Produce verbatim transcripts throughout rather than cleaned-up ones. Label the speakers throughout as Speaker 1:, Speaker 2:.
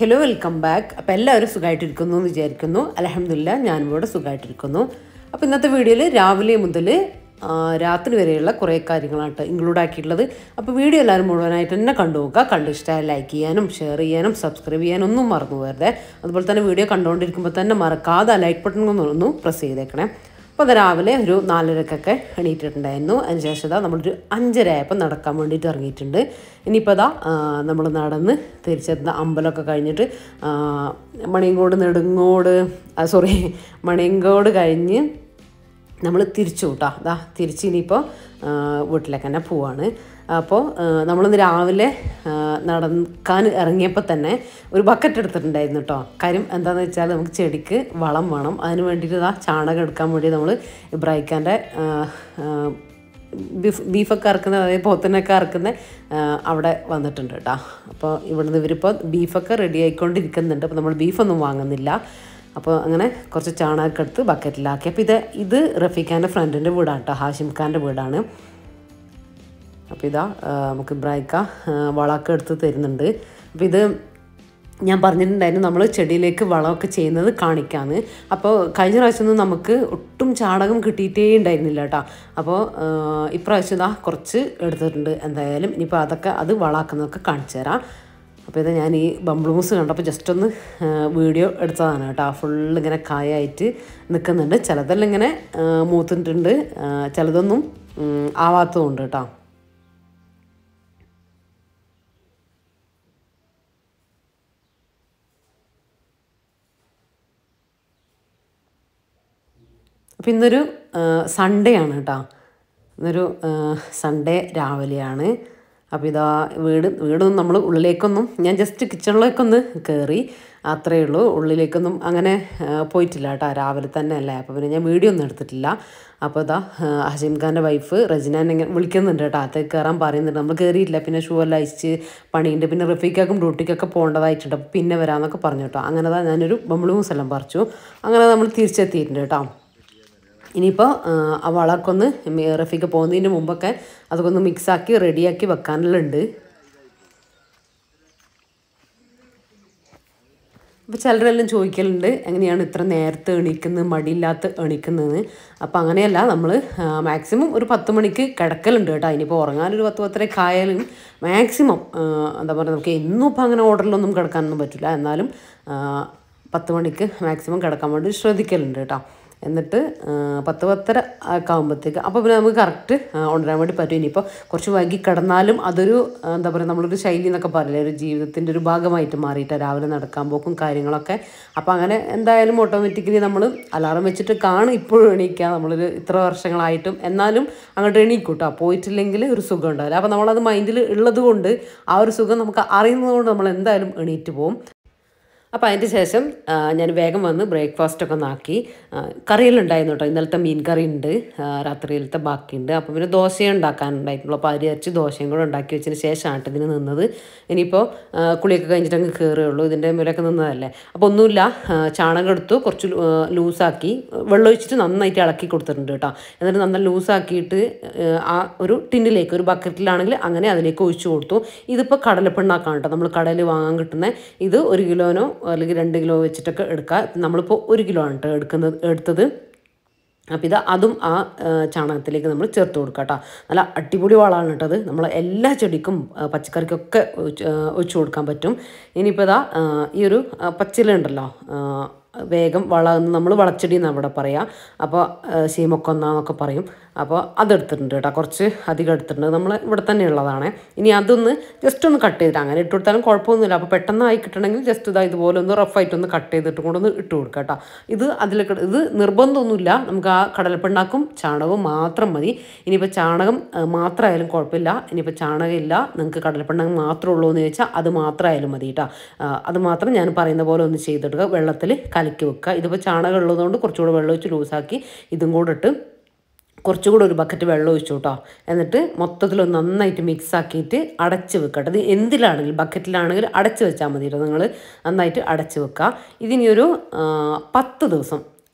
Speaker 1: Hello welcome back. അപ്പോൾ എല്ലാവരും സുഖമായിട്ടിരിക്കുന്നു എന്ന് വിചാരിക്കുന്നു. അൽഹംദുലില്ലാഹ് ഞാനും ഇവിടെ സുഖമായിട്ടിരിക്കുന്നു. അപ്പോൾ ഇന്നത്തെ വീഡിയോയിൽ രാവിലെ മുതൽ രാത്രി വരെയുള്ള കുറേ കാര്യങ്ങളാണ് ഇൻക്ലൂഡ് ആക്കിയിട്ടുള്ളത്. അപ്പോൾ വീഡിയോ എല്ലാവരും മുഴുവനായിട്ട് തന്നെ കണ്ടു നോക്കുക. കണ്ട് ഇഷ്ടമായി ലൈക്ക് ചെയ്യാനും ഷെയർ ചെയ്യാനും സബ്സ്ക്രൈബ് ചെയ്യാനും ഒന്നും മറന്നു പോകരുത്. അതുപോലെ തന്നെ വീഡിയോ കണ്ടുകൊണ്ടിരിക്കുമ്പോൾ തന്നെ മറക്കാതെ ലൈക്ക് ബട്ടൺ ഒന്ന് പ്രസ് ചെയ്തേക്കണേ. അപ്പോൾ അത് രാവിലെ ഒരു നാലരക്കൊക്കെ എണീറ്റിട്ടുണ്ടായിരുന്നു. അതിന് ശേഷം ഇതാ നമ്മളൊരു അഞ്ചര ആയപ്പോൾ നടക്കാൻ വേണ്ടിയിട്ട് ഇറങ്ങിയിട്ടുണ്ട്. ഇനിയിപ്പോൾ ഇതാ നമ്മൾ നടന്ന് തിരിച്ചെത്തുന്ന അമ്പലമൊക്കെ കഴിഞ്ഞിട്ട് മണിയങ്കോട് നെടുങ്ങോട് സോറി മണിയങ്കോട് കഴിഞ്ഞ് നമ്മൾ തിരിച്ചു കൂട്ടാ അതാ തിരിച്ച് ഇനിയിപ്പോൾ വീട്ടിലേക്ക് തന്നെ പോവാണ്. അപ്പോൾ നമ്മളിന്ന് രാവിലെ നടക്കാൻ ഇറങ്ങിയപ്പോൾ തന്നെ ഒരു ബക്കറ്റ് എടുത്തിട്ടുണ്ടായിരുന്നു കേട്ടോ. കാര്യം എന്താണെന്ന് വെച്ചാൽ നമുക്ക് ചെടിക്ക് വളം വേണം. അതിന് വേണ്ടിയിട്ട് ഇതാ ചാണകം എടുക്കാൻ വേണ്ടി നമ്മൾ ഇബ്രാഹിക്കാൻ്റെ ബീഫ് ബീഫൊക്കെ അറക്കുന്ന അതായത് പോത്തിനൊക്കെ അറക്കുന്ന അവിടെ വന്നിട്ടുണ്ട് കേട്ടോ. അപ്പോൾ ഇവിടുന്ന് ഇവരിപ്പോൾ ബീഫൊക്കെ റെഡി ആയിക്കൊണ്ടിരിക്കുന്നുണ്ട്. അപ്പോൾ നമ്മൾ ബീഫൊന്നും വാങ്ങുന്നില്ല. അപ്പോൾ അങ്ങനെ കുറച്ച് ചാണകമൊക്കെ എടുത്ത് ബക്കറ്റിലാക്കി. അപ്പോൾ ഇത് ഇത് റഫീഖാൻ്റെ ഫ്രണ്ടിൻ്റെ വീടാണ് കേട്ടോ, ഹാഷിം ഖാൻ്റെ വീടാണ്. അപ്പോൾ ഇതാ നമുക്ക് ഇബ്രാഹിക്ക വളമൊക്കെ എടുത്ത് തരുന്നുണ്ട്. അപ്പോൾ ഇത് ഞാൻ പറഞ്ഞിട്ടുണ്ടായിരുന്നു നമ്മൾ ചെടിയിലേക്ക് വളമൊക്കെ ചെയ്യുന്നത് കാണിക്കാമെന്ന്. അപ്പോൾ കഴിഞ്ഞ പ്രാവശ്യമൊന്നും നമുക്ക് ഒട്ടും ചാണകം കിട്ടിയിട്ടേ ഉണ്ടായിരുന്നില്ല കേട്ടോ. അപ്പോൾ ഇപ്രാവശ്യം ഇതാ കുറച്ച് എടുത്തിട്ടുണ്ട്. എന്തായാലും ഇനിയിപ്പോൾ അതൊക്കെ അത് വളമാക്കുന്നതൊക്കെ കാണിച്ചു തരാം. അപ്പോൾ ഇത് ഞാൻ ഈ ബംബ്ലൂസ് കണ്ടപ്പോൾ ജസ്റ്റ് ഒന്ന് വീഡിയോ എടുത്തതാണ് കേട്ടോ. ഫുള്ള് ഇങ്ങനെ കായായിട്ട് നിൽക്കുന്നുണ്ട്. ചിലതെല്ലാം ഇങ്ങനെ മൂത്തിട്ടുണ്ട്, ചിലതൊന്നും ആവാത്തതുണ്ട് കേട്ടോ. അപ്പോൾ ഇന്നൊരു സൺഡേ ആണ് കേട്ടോ. ഇന്നൊരു സൺഡേ രാവിലെയാണ്. അപ്പോൾ ഇതാ വീട് വീടൊന്നും നമ്മൾ ഉള്ളിലേക്കൊന്നും ഞാൻ ജസ്റ്റ് കിച്ചണിലേക്കൊന്ന് കയറി അത്രയേ ഉള്ളൂ. ഉള്ളിലേക്കൊന്നും അങ്ങനെ പോയിട്ടില്ല കേട്ടോ. രാവിലെ തന്നെ അല്ലേ, അപ്പോൾ പിന്നെ ഞാൻ വീഡിയോ ഒന്നും എടുത്തിട്ടില്ല. അപ്പോൾ ഇതാ ഹഷീം ഖാൻ്റെ വൈഫ് റജിന എന്നെ വിളിക്കുന്നുണ്ട് കേട്ടോ. അകത്തേക്ക് കയറാൻ പറയുന്നുണ്ട്. നമ്മൾ കയറിയില്ല, പിന്നെ ഷൂ എല്ലാം അയച്ച് പണിയുണ്ട്, പിന്നെ റഫീഖാക്കും ഡ്യൂട്ടിക്കൊക്കെ പോകേണ്ടതായിട്ടുണ്ട്. അപ്പോൾ പിന്നെ വരാമെന്നൊക്കെ പറഞ്ഞു കേട്ടോ. അങ്ങനെ താ ഞാനൊരു ബംബ്ലൂസ് എല്ലാം പറിച്ചു. അങ്ങനെ നമ്മൾ തിരിച്ചെത്തിയിട്ടുണ്ട് കേട്ടോ. ഇനിയിപ്പോൾ ആ വളമൊക്കെ ഒന്ന് റഫീഖ് പോകുന്നതിന് മുമ്പൊക്കെ അതൊക്കെ ഒന്ന് മിക്സാക്കി റെഡിയാക്കി വെക്കാനുള്ളുണ്ട്. അപ്പോൾ ചിലരെല്ലാം ചോദിക്കലുണ്ട് എങ്ങനെയാണ് ഇത്ര നേരത്തെ എണീക്കുന്നത്, മടിയില്ലാത്ത എണീക്കുന്നതെന്ന്. അപ്പോൾ അങ്ങനെയല്ല, നമ്മൾ മാക്സിമം ഒരു പത്ത് മണിക്ക് കിടക്കലുണ്ട് കേട്ടോ. ഇനിയിപ്പോൾ ഉറങ്ങാനൊരു പത്ത് പത്തരക്ക് ആയാലും മാക്സിമം എന്താ പറയുക, നമുക്ക് എന്നും ഇപ്പോൾ അങ്ങനെ ഓർഡറിലൊന്നും കിടക്കാനൊന്നും പറ്റില്ല. എന്നാലും പത്ത് മണിക്ക് മാക്സിമം കിടക്കാൻ വേണ്ടി ശ്രദ്ധിക്കലുണ്ട് കേട്ടോ. എന്നിട്ട് പത്ത് പത്തര ഒക്കെ ആകുമ്പോഴത്തേക്ക് അപ്പോൾ പിന്നെ നമുക്ക് കറക്റ്റ് ഉണരാൻ വേണ്ടി പറ്റും. ഇനിയിപ്പോൾ കുറച്ച് വൈകി കിടന്നാലും അതൊരു എന്താ പറയുക, നമ്മളൊരു ശൈലി എന്നൊക്കെ പറയില്ലേ, ഒരു ജീവിതത്തിൻ്റെ ഒരു ഭാഗമായിട്ട് മാറിയിട്ട് രാവിലെ നടക്കാൻ പോക്കും കാര്യങ്ങളൊക്കെ. അപ്പോൾ അങ്ങനെ എന്തായാലും ഓട്ടോമാറ്റിക്കലി നമ്മൾ അലാറം വെച്ചിട്ട് കാണും ഇപ്പോഴും എണീക്കുക. നമ്മളൊരു ഇത്ര വർഷങ്ങളായിട്ടും എന്നാലും അങ്ങോട്ട് എണീക്കും കേട്ടോ. പോയിട്ടില്ലെങ്കിൽ ഒരു സുഖം ഉണ്ടാവില്ല. അപ്പോൾ നമ്മളത് മൈൻഡിൽ ഉള്ളത് കൊണ്ട് ആ ഒരു സുഖം നമുക്ക് അറിയുന്നത് കൊണ്ട് നമ്മൾ എന്തായാലും എണീറ്റ് പോകും. അപ്പോൾ അതിൻ്റെ ശേഷം ഞാൻ വേഗം വന്ന് ബ്രേക്ക്ഫാസ്റ്റൊക്കെ ഒന്ന് ആക്കി. കറിയെല്ലാം ഉണ്ടായിരുന്നു കേട്ടോ. ഇന്നലത്തെ മീൻ കറി ഉണ്ട്, രാത്രിയിലത്തെ ബാക്കിയുണ്ട്. അപ്പോൾ പിന്നെ ദോശയും ഉണ്ടാക്കാനുണ്ടായിട്ടുള്ളൂ. അപ്പോൾ അരി അരച്ച് ദോശയും കൂടെ ഉണ്ടാക്കി വെച്ചതിന് ശേഷമാണ് ഇതിന് നിന്നത്. ഇനിയിപ്പോൾ കുളിയൊക്കെ കഴിഞ്ഞിട്ട് അങ്ങ് കയറുകയുള്ളൂ. ഇതിൻ്റെ മേലൊക്കെ നിന്നതല്ലേ. അപ്പോൾ ഒന്നുമില്ല, ചാണകം എടുത്തു കുറച്ച് ലൂസാക്കി വെള്ളം ഒഴിച്ചിട്ട് നന്നായിട്ട് ഇളക്കി കൊടുത്തിട്ടുണ്ട് കേട്ടോ. എന്നിട്ട് നന്നായി ലൂസാക്കിയിട്ട് ആ ഒരു ടിന്നിലേക്ക് ഒരു ബക്കറ്റിലാണെങ്കിൽ അങ്ങനെ അതിലേക്ക് ഒഴിച്ചു കൊടുത്തു. ഇതിപ്പോൾ കടലപ്പിണ്ണാക്കാണ് കേട്ടോ, നമ്മൾ കടയിൽ വാങ്ങാൻ കിട്ടുന്ന. ഇത് ഒരു കിലോനോ അല്ലെങ്കിൽ രണ്ട് കിലോ വെച്ചിട്ടൊക്കെ എടുക്കുക. നമ്മളിപ്പോൾ ഒരു കിലോ ആണ് കേട്ടോ എടുക്കുന്നത് എടുത്തത്. അപ്പോൾ ഇത് അതും ആ ചാണകത്തിലേക്ക് നമ്മൾ ചേർത്ത് കൊടുക്കുക കേട്ടോ. നല്ല അടിപൊളി വളമാണ് കേട്ടത്. നമ്മൾ എല്ലാ ചെടിക്കും പച്ചക്കറിക്കൊക്കെ ഒഴിച്ചു കൊടുക്കാൻ പറ്റും. ഇനിയിപ്പോൾ ഇതാ ഈ ഒരു പച്ചില ഉണ്ടല്ലോ, വേഗം വളം നമ്മൾ വളച്ചെടി എന്നാണ് ഇവിടെ പറയുക. അപ്പോൾ ശീമക്കൊന്നാന്നൊക്കെ പറയും. അപ്പോൾ അതെടുത്തിട്ടുണ്ട് കേട്ടോ, കുറച്ച് അധികം എടുത്തിട്ടുണ്ട്. നമ്മൾ ഇവിടെ തന്നെ ഉള്ളതാണ്. ഇനി അതൊന്ന് ജസ്റ്റ് ഒന്ന് കട്ട് ചെയ്തിട്ട് അങ്ങനെ ഇട്ട് കൊടുത്താലും കുഴപ്പമൊന്നുമില്ല. അപ്പോൾ പെട്ടെന്ന് ആയി കിട്ടണമെങ്കിൽ ജസ്റ്റ് ഇതാ ഇതുപോലെ ഒന്ന് റഫായിട്ടൊന്ന് കട്ട് ചെയ്തിട്ട് കൊണ്ടൊന്ന് ഇട്ട് കൊടുക്കുക കേട്ടോ. ഇത് അതിലേക്ക് ഇത് നിർബന്ധമൊന്നുമില്ല, നമുക്ക് ആ കടലപ്പിണ്ണാക്കും ചാണകവും മാത്രം മതി. ഇനിയിപ്പോൾ ചാണകം മാത്രമായാലും കുഴപ്പമില്ല. ഇനിയിപ്പോൾ ചാണകം ഇല്ല, നിങ്ങൾക്ക് കടലപ്പിണ്ണാക്കും മാത്രമേ ഉള്ളൂ എന്ന് ചോദിച്ചാൽ അത് മാത്രമായാലും മതി കേട്ടോ. അത് മാത്രം ഞാൻ പറയുന്ന പോലെ ഒന്ന് ചെയ്തെടുക്കുക, വെള്ളത്തിൽ കലക്കി വെക്കുക. ഇതിപ്പോൾ ചാണകം ഉള്ളതുകൊണ്ട് കുറച്ചുകൂടെ വെള്ളം ഒഴിച്ച് ലൂസാക്കി ഇതും കൂടെ ഇട്ട് കുറച്ചുകൂടെ ഒരു ബക്കറ്റ് വെള്ളം ഒഴിച്ചു കേട്ടോ. എന്നിട്ട് മൊത്തത്തിലൊന്ന് നന്നായിട്ട് മിക്സ് ആക്കിയിട്ട് അടച്ച് വെക്കട്ടെ. ഇത് എന്തിലാണെങ്കിലും ബക്കറ്റിലാണെങ്കിലും അടച്ച് വെച്ചാൽ മതി കേട്ടോ. നിങ്ങൾ നന്നായിട്ട് അടച്ച് വെക്കുക. ഇതിനി ഒരു പത്ത് ദിവസം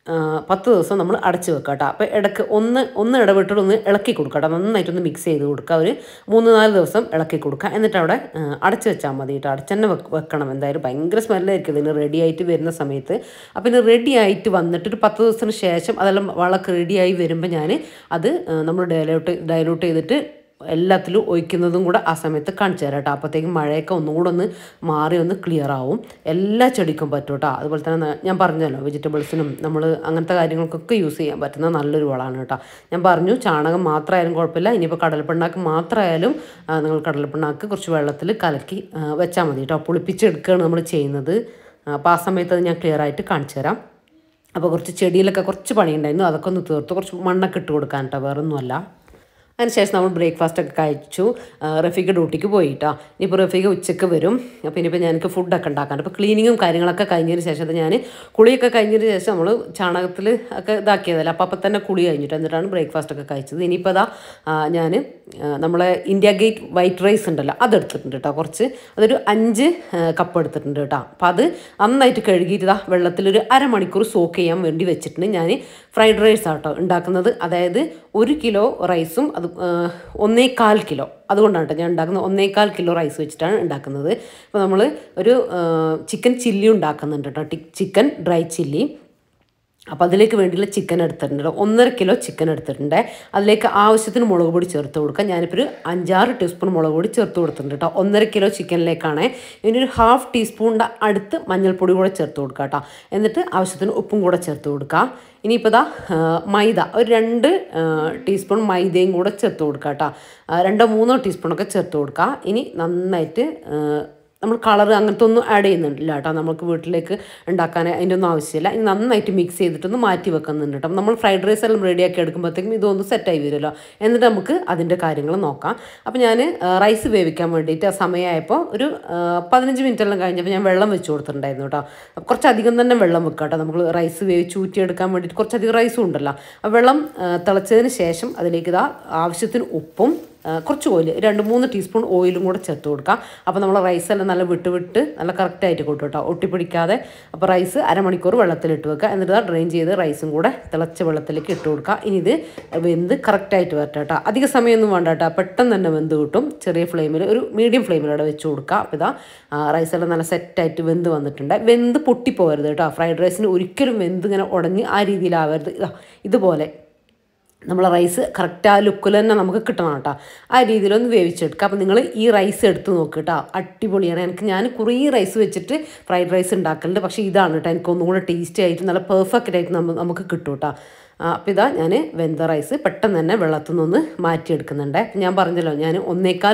Speaker 1: പത്ത് ദിവസം നമ്മൾ അടച്ച് വെക്കുക കേട്ടോ. അപ്പോൾ ഇടയ്ക്ക് ഒന്ന് ഒന്ന് ഇടവിട്ടിട്ട് ഒന്ന് ഇളക്കി കൊടുക്കുക കേട്ടോ. നന്നായിട്ടൊന്ന് മിക്സ് ചെയ്ത് കൊടുക്കുക. ഒരു മൂന്ന് നാല് ദിവസം ഇളക്കി കൊടുക്കുക. എന്നിട്ട് അവിടെ അടച്ച് വെച്ചാൽ മതി കേട്ടോ. അടച്ച് തന്നെ വെക്കണം. എന്തായാലും ഭയങ്കര സ്മെല്ലായിരിക്കും ഇതിന് റെഡി ആയിട്ട് വരുന്ന സമയത്ത്. അപ്പോൾ ഇത് റെഡി ആയിട്ട് വന്നിട്ട് ഒരു പത്ത് ദിവസത്തിന് ശേഷം അതെല്ലാം വളമൊക്കെ റെഡിയായി വരുമ്പോൾ ഞാൻ അത് നമ്മൾ ഡയലൂട്ട് ഡയലൂട്ട് ചെയ്തിട്ട് എല്ലാത്തിലും ഒഴിക്കുന്നതും കൂടെ ആ സമയത്ത് കാണിച്ചു തരാം കേട്ടോ. അപ്പോഴത്തേക്കും മഴയൊക്കെ ഒന്നും കൂടെ ഒന്ന് മാറി ഒന്ന് ക്ലിയർ ആവും. എല്ലാ ചെടിക്കും പറ്റും കേട്ടോ. അതുപോലെ തന്നെ ഞാൻ പറഞ്ഞല്ലോ വെജിറ്റബിൾസിനും നമ്മൾ അങ്ങനത്തെ കാര്യങ്ങൾക്കൊക്കെ യൂസ് ചെയ്യാൻ പറ്റുന്ന നല്ലൊരു വളമാണ് കേട്ടോ. ഞാൻ പറഞ്ഞു ചാണകം മാത്രമായാലും കുഴപ്പമില്ല. ഇനിയിപ്പോൾ കടലപ്പിണ്ണാക്ക് മാത്രമായാലും നിങ്ങൾ കടലപ്പിണ്ണാക്ക് കുറച്ച് വെള്ളത്തിൽ കലക്കി വെച്ചാൽ മതി കേട്ടോ. പുളിപ്പിച്ചെടുക്കുകയാണ് നമ്മൾ ചെയ്യുന്നത്. അപ്പോൾ ആ സമയത്ത് അത് ഞാൻ ക്ലിയർ ആയിട്ട് കാണിച്ചു തരാം. അപ്പോൾ കുറച്ച് ചെടിയിലൊക്കെ കുറച്ച് പണിയുണ്ടായിരുന്നു. അതൊക്കെ ഒന്ന് തീർത്ത് കുറച്ച് മണ്ണൊക്കെ ഇട്ട് കൊടുക്കാൻ കേട്ടോ. വേറൊന്നുമല്ല. അതിനുശേഷം നമ്മൾ ബ്രേക്ക്ഫാസ്റ്റൊക്കെ കഴിച്ചു. റഫീഖ ഡ്യൂട്ടിക്ക് പോയിട്ടാ. ഇനിയിപ്പോൾ റഫീഖ ഉച്ചയ്ക്ക് വരും. അപ്പോൾ ഇനിയിപ്പോൾ ഞങ്ങൾക്ക് ഫുഡൊക്കെ ഉണ്ടാക്കാണ്ട് അപ്പോൾ ക്ലീനിങ്ങും കാര്യങ്ങളൊക്കെ കഴിഞ്ഞതിന് ശേഷം അത് ഞാൻ കുളിയൊക്കെ കഴിഞ്ഞതിന് ശേഷം നമ്മൾ ചാണകത്തിൽ ഒക്കെ ഇതാക്കിയതല്ല. അപ്പോൾ അപ്പം തന്നെ കുളി കഴിഞ്ഞിട്ട് എന്നിട്ടാണ് ബ്രേക്ക്ഫാസ്റ്റൊക്കെ കഴിച്ചത്. ഇനിയിപ്പോൾ അതാ ഞാൻ നമ്മളെ ഇന്ത്യ ഗേറ്റ് വൈറ്റ് റൈസ് ഉണ്ടല്ലോ അതെടുത്തിട്ടുണ്ട് കേട്ടോ. കുറച്ച് അതൊരു അഞ്ച് കപ്പ് എടുത്തിട്ടുണ്ട് കേട്ടോ. അപ്പോൾ അത് നന്നായിട്ട് കഴുകിയിട്ട് ഇതാ വെള്ളത്തിലൊരു അരമണിക്കൂർ സോക്ക് ചെയ്യാൻ വേണ്ടി വെച്ചിട്ടുണ്ട്. ഞാൻ ഫ്രൈഡ് റൈസ് ആട്ടോ ഉണ്ടാക്കുന്നത്. അതായത് ഒരു കിലോ റൈസും അത് ഒന്നേകാൽ കിലോ അതുകൊണ്ടാണ് കേട്ടോ ഞാൻ ഉണ്ടാക്കുന്നത്. ഒന്നേകാൽ കിലോ റൈസ് വെച്ചിട്ടാണ് ഉണ്ടാക്കുന്നത്. അപ്പോൾ നമ്മൾ ഒരു ചിക്കൻ ചില്ലി ഉണ്ടാക്കുന്നുണ്ട് കേട്ടോ. Chicken dry chilli. അപ്പോൾ അതിലേക്ക് വേണ്ടിയുള്ള ചിക്കൻ എടുത്തിട്ടുണ്ട്. ഒന്നര കിലോ ചിക്കൻ എടുത്തിട്ടുണ്ട്. അതിലേക്ക് ആവശ്യത്തിന് മുളക് പൊടി ചേർത്ത് കൊടുക്കുക. ഞാനിപ്പോൾ ഒരു അഞ്ചാറ് ടീസ്പൂൺ മുളക് പൊടി ചേർത്ത് കൊടുത്തിട്ടുണ്ട് കേട്ടോ. ഒന്നര കിലോ ചിക്കനിലേക്കാണ്. ഇനി ഒരു ഹാഫ് ടീസ്പൂണിൻ്റെ അടുത്ത് മഞ്ഞൾപ്പൊടി കൂടെ ചേർത്ത് കൊടുക്കുക കേട്ടോ. എന്നിട്ട് ആവശ്യത്തിന് ഉപ്പും കൂടെ ചേർത്ത് കൊടുക്കുക. ഇനിയിപ്പോൾ ഇതാ മൈദ ഒരു രണ്ട് ടീസ്പൂൺ മൈദയും കൂടെ ചേർത്ത് കൊടുക്കുക കേട്ടോ. രണ്ടോ മൂന്നോ ടീസ്പൂണൊക്കെ ചേർത്ത് കൊടുക്കുക. ഇനി നന്നായിട്ട് നമ്മൾ കളർ അങ്ങനത്തെ ഒന്നും ആഡ് ചെയ്യുന്നുണ്ടില്ല കേട്ടോ. നമുക്ക് വീട്ടിലേക്ക് ഉണ്ടാക്കാൻ അതിൻ്റെ ഒന്നും ആവശ്യമില്ല. ഇനി നന്നായിട്ട് മിക്സ് ചെയ്തിട്ടൊന്ന് മാറ്റി വെക്കുന്നുണ്ട് കേട്ടോ. നമ്മൾ ഫ്രൈഡ് റൈസ് എല്ലാം റെഡിയാക്കി എടുക്കുമ്പോഴത്തേക്കും ഇതൊന്ന് സെറ്റായി വരുമല്ലോ. എന്നിട്ട് നമുക്ക് അതിൻ്റെ കാര്യങ്ങൾ നോക്കാം. അപ്പോൾ ഞാൻ റൈസ് വേവിക്കാൻ വേണ്ടിയിട്ട് ആ സമയമായപ്പോൾ ഒരു പതിനഞ്ച് മിനിറ്റ് എല്ലാം കഴിഞ്ഞപ്പോൾ ഞാൻ വെള്ളം വെച്ച് കൊടുത്തിട്ടുണ്ടായിരുന്നു കേട്ടോ. കുറച്ചധികം തന്നെ വെള്ളം വെക്കുക കേട്ടോ. നമുക്ക് റൈസ് വേവിച്ച് ഊറ്റിയെടുക്കാൻ വേണ്ടിയിട്ട് കുറച്ചധികം റൈസും ഉണ്ടല്ലോ. ആ വെള്ളം തിളച്ചതിന് ശേഷം അതിലേക്ക് ഇതാ ആവശ്യത്തിന് ഉപ്പും കുറച്ച് ഓയിൽ രണ്ട് മൂന്ന് ടീസ്പൂൺ ഓയിലും കൂടെ ചേർത്ത് കൊടുക്കുക. അപ്പോൾ നമ്മൾ റൈസെല്ലാം നല്ല വിട്ട് വിട്ട് നല്ല കറക്റ്റായിട്ട് കൂട്ടും കേട്ടോ. ഒട്ടിപ്പിടിക്കാതെ. അപ്പോൾ റൈസ് അരമണിക്കൂർ വെള്ളത്തിലിട്ട് വെക്കുക. എന്നിട്ട് ഡ്രെയിൻ ചെയ്ത് റൈസും കൂടെ തിളച്ച വെള്ളത്തിലേക്ക് ഇട്ട് കൊടുക്കുക. ഇനി ഇത് വെന്ത് കറക്റ്റായിട്ട് വരട്ടെ കേട്ടോ. അധിക സമയമൊന്നും വേണ്ട കേട്ടോ. പെട്ടെന്ന് തന്നെ വെന്ത് കിട്ടും. ചെറിയ ഫ്ലെയിമിൽ ഒരു മീഡിയം ഫ്ലെയിമിലൂടെ വെച്ച് കൊടുക്കുക. അപ്പോൾ ഇതാ റൈസെല്ലാം നല്ല സെറ്റായിട്ട് വെന്ത് വന്നിട്ടുണ്ട്. വെന്ത് പൊട്ടിപ്പോകരുത് കേട്ടോ. ഫ്രൈഡ് റൈസിന് ഒരിക്കലും വെന്ത് ഇങ്ങനെ ഉടഞ്ഞ് ആ രീതിയിലാവരുത്. ഇതുപോലെ നമ്മളെ റൈസ് കറക്റ്റ് ആ ലുക്കിൽ തന്നെ നമുക്ക് കിട്ടണം കേട്ടോ. ആ രീതിയിലൊന്ന് വേവിച്ചെടുക്കുക. അപ്പോൾ നിങ്ങൾ ഈ റൈസ് എടുത്ത് നോക്കുക കേട്ടോ. അടിപൊളിയാണ്. എനിക്ക് ഞാൻ കുറേ റൈസ് വെച്ചിട്ട് ഫ്രൈഡ് റൈസ് ഉണ്ടാക്കലുണ്ട്. പക്ഷേ ഇതാണ് കേട്ടോ എനിക്ക് ഒന്നും കൂടെ ടേസ്റ്റി ആയിട്ട് നല്ല പെർഫെക്റ്റ് ആയിട്ട് നമുക്ക് കിട്ടും കേട്ടോ. അപ്പോൾ ഇതാ ഞാൻ വെന്ത റൈസ് പെട്ടെന്ന് തന്നെ വെള്ളത്തിൽ നിന്നൊന്ന് മാറ്റിയെടുക്കുന്നുണ്ട്. ഞാൻ പറഞ്ഞല്ലോ ഞാൻ ഒന്നേകാൽ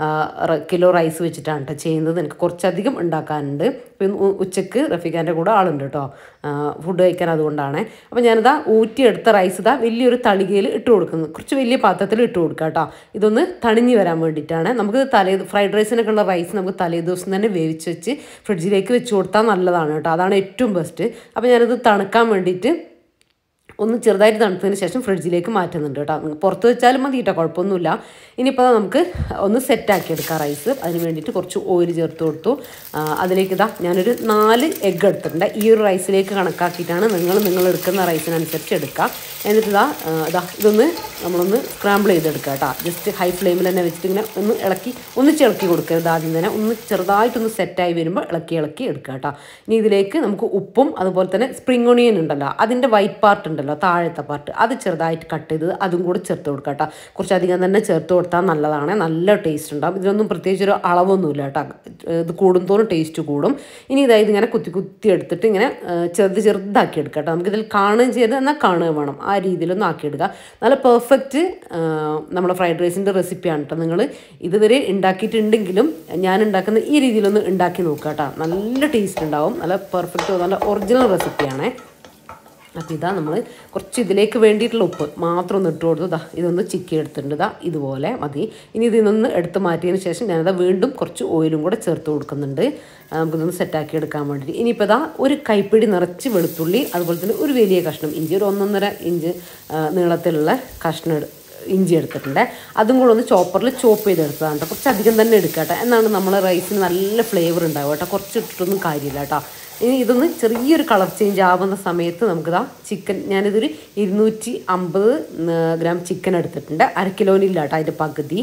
Speaker 1: കിലോ റൈസ് വെച്ചിട്ടാണ് കേട്ടോ ചെയ്യുന്നത്. എനിക്ക് കുറച്ചധികം ഉണ്ടാക്കാനുണ്ട്. ഇപ്പം ഉച്ചയ്ക്ക് റഫീഖാൻ്റെ കൂടെ ആളുണ്ട് കേട്ടോ ഫുഡ് കഴിക്കാൻ. അതുകൊണ്ടാണ്. അപ്പോൾ ഞാനിതാ ഊറ്റിയെടുത്ത റൈസ് ഇതാ വലിയൊരു തളികയിൽ ഇട്ട് കൊടുക്കുന്നത്. കുറച്ച് വലിയ പാത്രത്തിൽ ഇട്ട് കൊടുക്കുക കേട്ടോ. ഇതൊന്ന് തണിഞ്ഞ് വരാൻ വേണ്ടിയിട്ടാണ്. നമുക്ക് തലേ ഫ്രൈഡ് റൈസിനൊക്കെ ഉള്ള റൈസ് നമുക്ക് തലേ ദിവസം തന്നെ വേവിച്ച് വെച്ച് ഫ്രിഡ്ജിലേക്ക് വെച്ച് കൊടുത്താൽ നല്ലതാണ് കേട്ടോ. അതാണ് ഏറ്റവും ബെസ്റ്റ്. അപ്പോൾ ഞാനിത് തണുക്കാൻ വേണ്ടിയിട്ട് ഒന്ന് ചെറുതായിട്ട് തണുത്തതിന് ശേഷം ഫ്രിഡ്ജിലേക്ക് മാറ്റുന്നുണ്ട് കേട്ടോ. പുറത്ത് വെച്ചാലും മതി കേട്ടോ. കുഴപ്പമൊന്നുമില്ല. ഇനിയിപ്പോൾ നമുക്ക് ഒന്ന് സെറ്റാക്കി എടുക്കാം റൈസ്. അതിന് വേണ്ടിയിട്ട് കുറച്ച് ഓയിൽ ചേർത്ത് കൊടുത്തു. അതിലേക്ക് ഇതാ ഞാനൊരു നാല് എഗ്ഗ് എടുത്തിട്ടുണ്ട്. ഈ ഒരു റൈസിലേക്ക് കണക്കാക്കിയിട്ടാണ് നിങ്ങൾ നിങ്ങൾ എടുക്കുന്ന റൈസിനനുസരിച്ച് എടുക്കുക. എന്നിട്ട് ഇതാ ഇതാ ഇതൊന്ന് നമ്മളൊന്ന് സ്ക്രാമ്പിൾ ചെയ്തെടുക്കുക കേട്ടോ. ജസ്റ്റ് ഹൈ ഫ്ലെയിമിൽ തന്നെ വെച്ചിട്ട് ഇങ്ങനെ ഒന്ന് ഇളക്കി ഒന്നിച്ച് ഇളക്കി കൊടുക്കരുത്. ആദ്യം തന്നെ ഒന്ന് ചെറുതായിട്ടൊന്ന് സെറ്റായി വരുമ്പോൾ ഇളക്കി ഇളക്കി എടുക്കുക കേട്ടോ. ഇനി ഇതിലേക്ക് നമുക്ക് ഉപ്പും അതുപോലെ തന്നെ സ്പ്രിംഗ് ഒണിയൻ ഉണ്ടല്ലോ അതിൻ്റെ വൈറ്റ് പാർട്ട് ഉണ്ടല്ലോ താഴത്തെ പാർട്ട് അത് ചെറുതായിട്ട് കട്ട് ചെയ്ത് അതും കൂടി ചേർത്ത് കൊടുക്കുക കേട്ടോ. കുറച്ചധികം തന്നെ ചേർത്ത് കൊടുത്താൽ നല്ലതാണ്. നല്ല ടേസ്റ്റ് ഉണ്ടാകും. ഇതിനൊന്നും പ്രത്യേകിച്ച് ഒരു അളവൊന്നുമില്ല കേട്ടോ. ഇത് കൂടുന്തോറും ടേസ്റ്റ് കൂടും. ഇനി ഇതായത് ഇങ്ങനെ കുത്തി കുത്തി എടുത്തിട്ട് ഇങ്ങനെ ചെറുത് ചെറുതാക്കി എടുക്കുക കേട്ടോ. നമുക്കിതിൽ കാണുകയും ചെയ്ത് എന്നാൽ കാണുക വേണം. ആ രീതിയിലൊന്നും ആക്കിയെടുക്കുക. നല്ല പെർഫെക്റ്റ് നമ്മുടെ ഫ്രൈഡ് റൈസിൻ്റെ റെസിപ്പിയാണ് കേട്ടോ. നിങ്ങൾ ഇതുവരെ ഉണ്ടാക്കിയിട്ടുണ്ടെങ്കിലും ഞാൻ ഉണ്ടാക്കുന്ന ഈ രീതിയിലൊന്ന് ഉണ്ടാക്കി നോക്കുക കേട്ടോ. നല്ല ടേസ്റ്റ് ഉണ്ടാവും. നല്ല പെർഫെക്റ്റ് നല്ല ഒറിജിനൽ റെസിപ്പിയാണ്. അപ്പോൾ ഇതാ നമ്മൾ കുറച്ച് ഇതിലേക്ക് വേണ്ടിയിട്ടുള്ള ഉപ്പ് മാത്രം ഒന്ന് ഇട്ട് കൊടുത്തു. ഇതാ ഇതൊന്ന് ചിക്കി എടുത്തിട്ടുണ്ട്. ഇതാ ഇതുപോലെ മതി. ഇനി ഇതിൽ നിന്ന് എടുത്ത് മാറ്റിയതിന് ശേഷം ഞാനിതാ വീണ്ടും കുറച്ച് ഓയിലും കൂടെ ചേർത്ത് കൊടുക്കുന്നുണ്ട്. നമുക്കിതൊന്ന് സെറ്റാക്കി എടുക്കാൻ വേണ്ടിയിട്ട്. ഇനിയിപ്പോൾ ഇതാ ഒരു കൈപ്പിടി നിറച്ച് വെളുത്തുള്ളി അതുപോലെ തന്നെ ഒരു വലിയ കഷ്ണം ഇഞ്ചി ഒരു ഒന്നൊന്നര ഇഞ്ച് നീളത്തിലുള്ള കഷ്ണം ഇഞ്ചി എടുത്തിട്ടുണ്ട്. അതും കൂടെ ഒന്ന് ചോപ്പറിൽ ചോപ്പ് ചെയ്തെടുത്തതാണ് കേട്ടോ. കുറച്ചധികം തന്നെ എടുക്കുക കേട്ടോ. എന്നാണ് നമ്മൾ റൈസിന് നല്ല ഫ്ലേവർ ഉണ്ടാവുക കേട്ടോ. കുറച്ച് ഇട്ടിട്ടൊന്നും കാര്യമില്ല കേട്ടോ. ഇനി ഇതൊന്ന് ചെറിയൊരു കളർ ചേഞ്ച് ആവുന്ന സമയത്ത് നമുക്കിതാ ചിക്കൻ, ഞാനിതൊരു ഇരുന്നൂറ്റി അമ്പത് ഗ്രാം ചിക്കൻ എടുത്തിട്ടുണ്ട്. അര കിലോനില്ല കേട്ടോ, അതിൻ്റെ പകുതി.